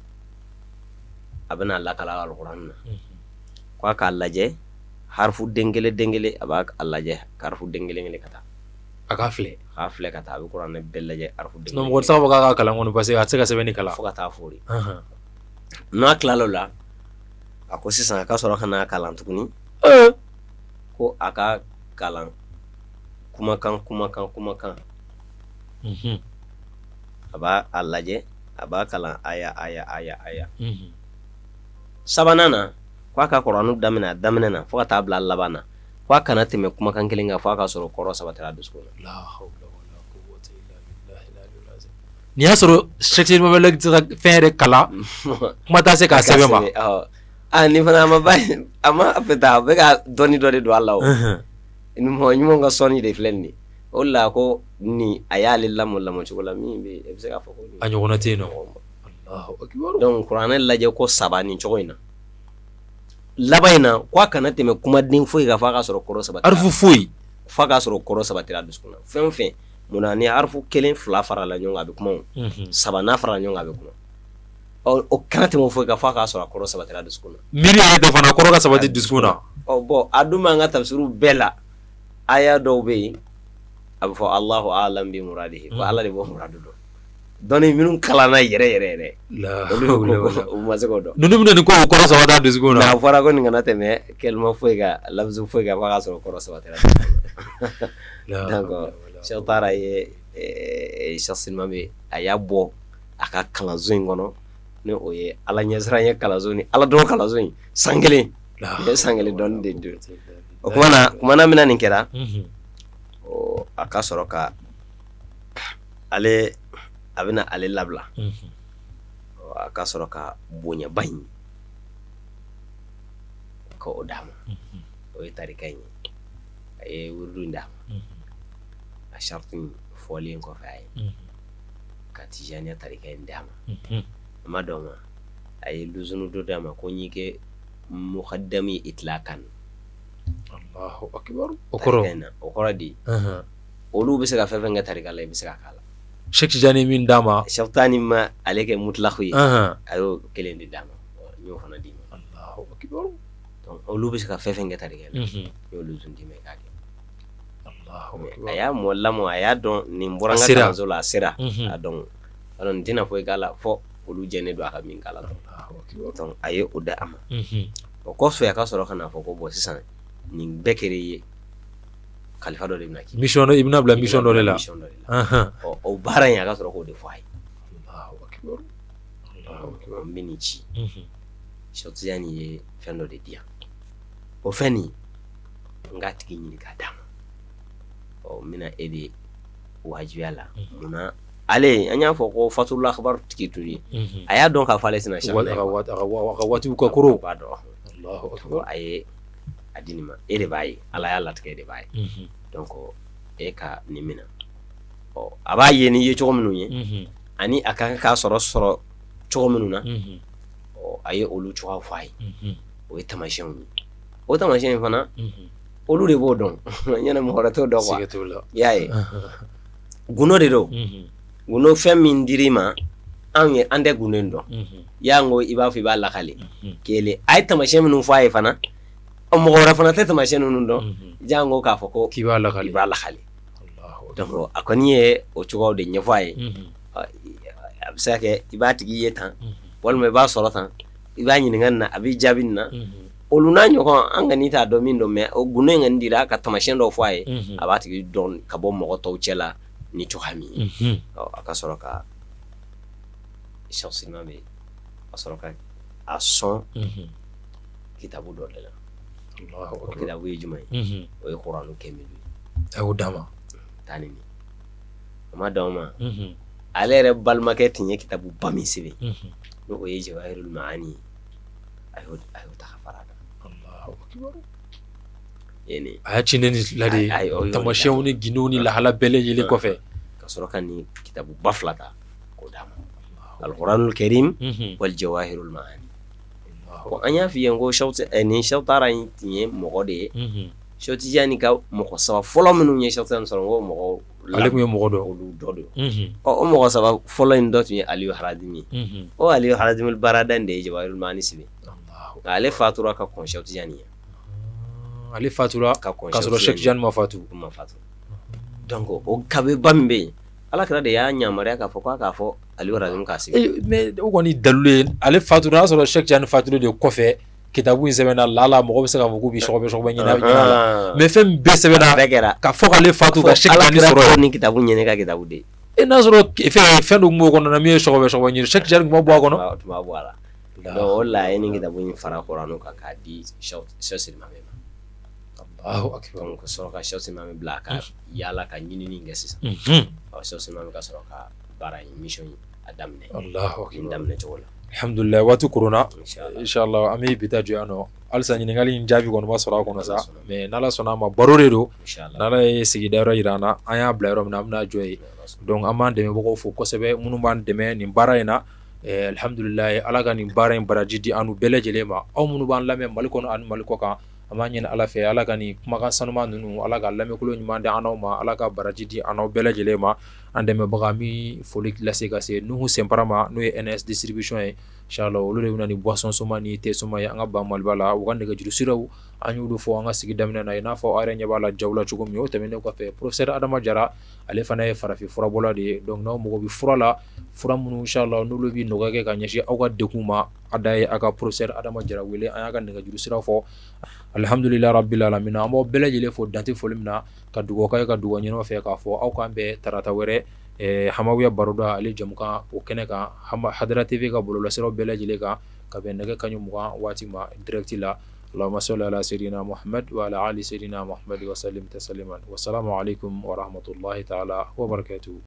a bɛna lakala alqur'anu na ko a k'a lajɛ harfu den kelen den kelen a b'a a lajɛ harfu den kelen kelen ka taa a k'a filɛ a filɛ ka taa a bɛ kuranɛ bɛɛ lajɛ harfu den kelen mɔgɔ tɛ se k'a fɔ k'a ka kalan kɔni parce que a tɛ se ka sɛbɛnni kalan fo ka taa fori n'a tilala o la a ko sisan a ka sɔrɔ ka n'a kalan tuguni ko a ka kalan kumakan kumakan kumakan a b'a a lajɛ a b'a kalan aya aya aya aya sabanan na ko a ka kuranu daminɛ a daminɛ na fo ka taa bila laban na ko a kana tɛmɛ kumakan kelen kan fo a ka sɔrɔ kɔrɔ sabatira dusukun na. N'i y'a sɔrɔ Cheikh Mabel tɛ se ka fɛn yɛrɛ kalan kuma t'a se k'a sɛbɛn ma. a ni fana a ma ba a ma fɛ taa a bɛ ka dɔnni dɔ de don a la o ni mɔgɔ ɲumanw ka sɔnni de filɛ nin ye o de la ko ni a y'ale lamɔ lamɔ cogo la min bɛ e bɛ se k'a fɔ ko a ɲɔgɔnna tɛ yen nɔ. donc kuranɛ lajɛ ko saba nin cogo in na laban in na ko a kana tɛmɛ kumaden foyi kan fo a ka sɔrɔ kɔrɔ sabatira arifu foyi fo a ka sɔrɔ kɔrɔ sabatira dusukun na fɛn o fɛn munna ni arifu kelen fila farala ɲɔgɔn kan a bɛ kuma o saba n'a farala ɲɔgɔn kan a bɛ kuma o kana tɛmɛ foyi kan fo a ka sɔrɔ a kɔrɔ sabatira dusukun na. miiri yɛrɛ tɛ fana kɔrɔ ka sabati dusukun na. ɔ bɔn a dun b'an ka tafsiriw bɛɛ la aya dɔw bɛ yen a bɛ fɔ Allahu a'lam bi muradihi ko Ala de b'o muradu dɔn dɔnni minnu kalanna yɛrɛ yɛrɛ yɛrɛ olu ma se k'o dɔn. ninnu bɛna nin ko o kɔrɔ sabatira dusukun na. a fɔra ko nin kana tɛmɛ kɛlima foyi kan lafuzu foyi kan fo a ka sɔrɔ kɔrɔ sabatira dusukun na. donc Cheikh Taara ye Cheikh Silmamɛ a y'a bɔ a ka kalanso in kɔnɔ ni o ye Ala ɲɛsiranɲɛ kalanso ni Ala dɔn kalanso in san kelen ye san kelen dɔɔni de don o kuma na kuma na mina nin kɛra a ka sɔrɔ ka ale a bɛna ale labila a ka sɔrɔ ka bonyaba in ka o d'a ma o ye tarika in ye a ye wurudu in d'a ma a sharti in fɔlen kɔfɛ a ye ka tijaniya tarika in d'a ma a ma dɔn ma a ye luzunu dɔ d'a ma ko n y'i kɛ muqaddami itlakan. Allahu akbar. O kɔrɔ o kɔrɔ de olu bɛ se ka fɛn fɛn kɛ tarika la i bɛ se ka k'a la. Cheikh Tijani min d'a ma Cheikh Tijani ma ale kɛ mutlaq ye a y'o kelen de d'a ma n y'o fana d'i ma. Allahu akbar. donc olu bɛ se ka fɛn fɛn kɛ tarika la n y'o luzun d'i ma i k'a kɛ. Allahu akbar. a y'a mɔ lamɔ a y'a dɔn nin bɔra n ka kalanso la a sera a dɔn alors nin tɛna foyi k'a la fɔ olu jɛnnen don a ka min k'a la donc a ye o da a ma o kɔfɛ a ka sɔrɔ ka n'a fɔ ko bɔn sisan nin bɛɛ kɛra ye kalifa dɔ de bɛna k'i mission dɔ i bɛna bila mission dɔ de la ɔ o baara in a ka sɔrɔ k'o de fɔ a ye Allahu akbar Allahu akbar n bɛ nin ci Cheikh Tijani ye fɛn dɔ de di yan o fɛn nin n k'a tigi ɲini k'a d'a ma ɔ n bɛna e de wajibiya la munna ale an y'a fɔ ko Fatul Akhbar tigi tun ye a y'a dɔn k'a fɔ ale tɛna a ka waatiw ka koro b'a dɔn Allahu akbar a ye a di nin ma e de b'a ye Ala y'a latigɛ e de b'a ye donc e ka nin minɛ ɔ a b'a ye ni ye cogo minnu ye ani a kan k'a sɔrɔ sɔrɔ cogo minnu na ɔ a ye olu cogoyaw fɔ a ye o ye taamasiyɛnw ye o taamasiyɛn fana olu de b'o dɔn ɲɛna mɔgɔ wɛrɛ t'o dɔn quoi i y'a ye gundo de don gundo fɛn min dir'i ma an ye an tɛ gundo in dɔn y'a ngo i b'a fɔ i b'a lakale kelen a ye taamasiyɛn minnu fɔ a ye fana mɔgɔ wɛrɛ fana tɛ taamasiyɛn ninnu dɔn jango k'a fɔ ko k'i b'a lakale i b'a lakale donc a kɔni ye o cogoyaw de ɲɛfɔ a ye a bɛ se ka kɛ i b'a tigi ye tan walima i b'a sɔrɔ tan i b'a ɲininka nin na a b'i jaabi nin na olu n'a ɲɔgɔn an kɔni t'a dɔn min don mais o gundo in kɔni dira ka taamasiyɛn dɔw fɔ a ye a b'a tigi dɔn ka bɔ mɔgɔ tɔw cɛ la ni cogoya min ye a ka sɔrɔ ka Cheikh Silmamɛ a sɔrɔ ka a sɔn kitabu dɔ de la o kitabu ye jumɛn ye o ye kuranu kɛmɛlu ye a y'o d'a ma taa ni nin o ma d'aw ma ale yɛrɛ balimakɛ tun ye kitabu ba min sɛbɛn n'o ye Jawahirul Ma'ani ye a y'o a y'o ta ka fara a kan Allahu akbar yen a y'a cilen ni lade taamasiyɛnw ni gindow ni lahala bɛɛ lajɛlen kɔfɛ ka sɔrɔ ka nin kitabu ba fila ta k'o d'a ma Al-Quranul Karim wal Jawahirul Ma'ani bon an y'a f'i ye n ko ni Cheikh Taara in tun ye mɔgɔ de ye Cheikh Tidiane ka mɔgɔ saba fɔlɔ minnu ye Cheikh Tidiane sɔrɔ ko mɔgɔ ale kun ye mɔgɔ dɔ olu dɔ do mhm ɔ o mɔgɔ saba fɔlɔ in dɔ tun ye Aliyu Harazimi mhm o Aliyu Harazimi barada de ye Jawahirul Ma'ani sɛbɛn Allahu ale fatura ka kɔn Cheikh Tidiane ye ale fatura ka kɔn ka sɔrɔ Cheikh Tidiane ma fatu ma fatu donc o kabeba min bɛ yen Ala kira de y'a yamaruya k'a fɔ k'a k'a fɔ Aliyu Harazimi k'a sɛbɛn eh mais o kɔni dalu ye ale fatura n'a sɔrɔ Cheikh Tidiane fatura de kɔfɛ kitabu in sɛbɛnna lala mɔgɔ bɛ se k'a fɔ k'u bi sɔgɔbɛ sɔgɔbɛ ɲina ɲina la mais fɛn bɛɛ sɛbɛnna bɛɛ kɛra ka fɔ k'ale fatu ka Cheikh Tidiane sɔrɔ ni kitabu ɲini ka kitabu de e n'a sɔrɔ fɛn fɛn dɔ kun b'o kɔnɔ na min ye sɔgɔbɛ sɔgɔbɛ ɲini Cheikh Tidiane kun ma bɔ a kɔnɔ tuma bɔ a la donc o la ye ni kitabu in fara Kuranɛ kan k'a di Cheikh Sidi Mame ma Allahu akbar donc sɔrɔ ka Cheikh Sidi Mame bila ka yaala ka ɲinini kɛ sisan mhm ɔ Cheikh Sidi Mame ka sɔrɔ ka baara in mission in a daminɛ Allahu nin akbar daminɛ cogo la alhamdulillah waati korona Inshallah. inshallah an bɛ bi ta jɔ yan nɔ halisa ɲininkali in jaabi kɔni ma sɔrɔ a kɔnɔ sa mais n'Ala sɔnna a ma baro de don Inshallah. n'Ala ye sigida yɔrɔ yira an na an y'a bila yɔrɔ min na an bɛna jɔ yen donc an b'an dɛmɛbagaw fo kosɛbɛ minnu b'an dɛmɛ nin baara in na eh, alhamdulillah Ala ka nin baara in baraji di an n'u bɛɛ lajɛlen ma aw minnu b'an lamɛn Mali kɔnɔ ani Mali kɔ kan an b'a ɲini Ala fɛ Ala ka nin kumakan sanuman ninnu Ala ka lamɛnkolo ɲuman di an n'aw ma Ala ka baraji di an n'aw bɛɛ lajɛlen ma an dɛmɛbaga min foli lase ka se Nuhu Sɛnpara ma n'o ye N S distribution ye inshallah olu de bɛna ni boisson soma ni thé soma ye an ka ban Maliba la u ka nɛgɛjuru siraw an y'olu fɔ an ka sigi daminɛ na i n'a fɔ aw yɛrɛ ɲɛ b'a la jaw la cogo min o tɛmɛnen kɔfɛ professeur Adama Jara ale fana ye farafin furabɔla de ye donc n'aw mago bɛ fura la fura minnu inshallah n'olu bɛ nɔgɔya kɛ ka ɲɛsin aw ka degun ma a da ye a ka professeur Adama Jara wele an y'a ka nɛgɛjuru siraw fɔ alhamdulillah rabbil alamin an b'aw bɛɛ lajɛlen fo dante foli min na ka dugawu k'a ye ka dugawu ɲin'aw fɛ k'a fɔ aw k'an bɛn tarata wɛrɛ eh, Hamawiya baroda ale jamukan o kɛnɛ kan Hama- Hadara T V ka bɔlɔlɔsiraw bɛɛ lajɛlen kan ka bɛn nɛgɛ kaɲɛ mugan waati ma direct la Allahumma salli ala sayyidina Muhammad wa ala ali sayyidina Muhammad wa sallim tasliman wassalamu alaikum wa rahmatullahi ta'ala wa barakatuh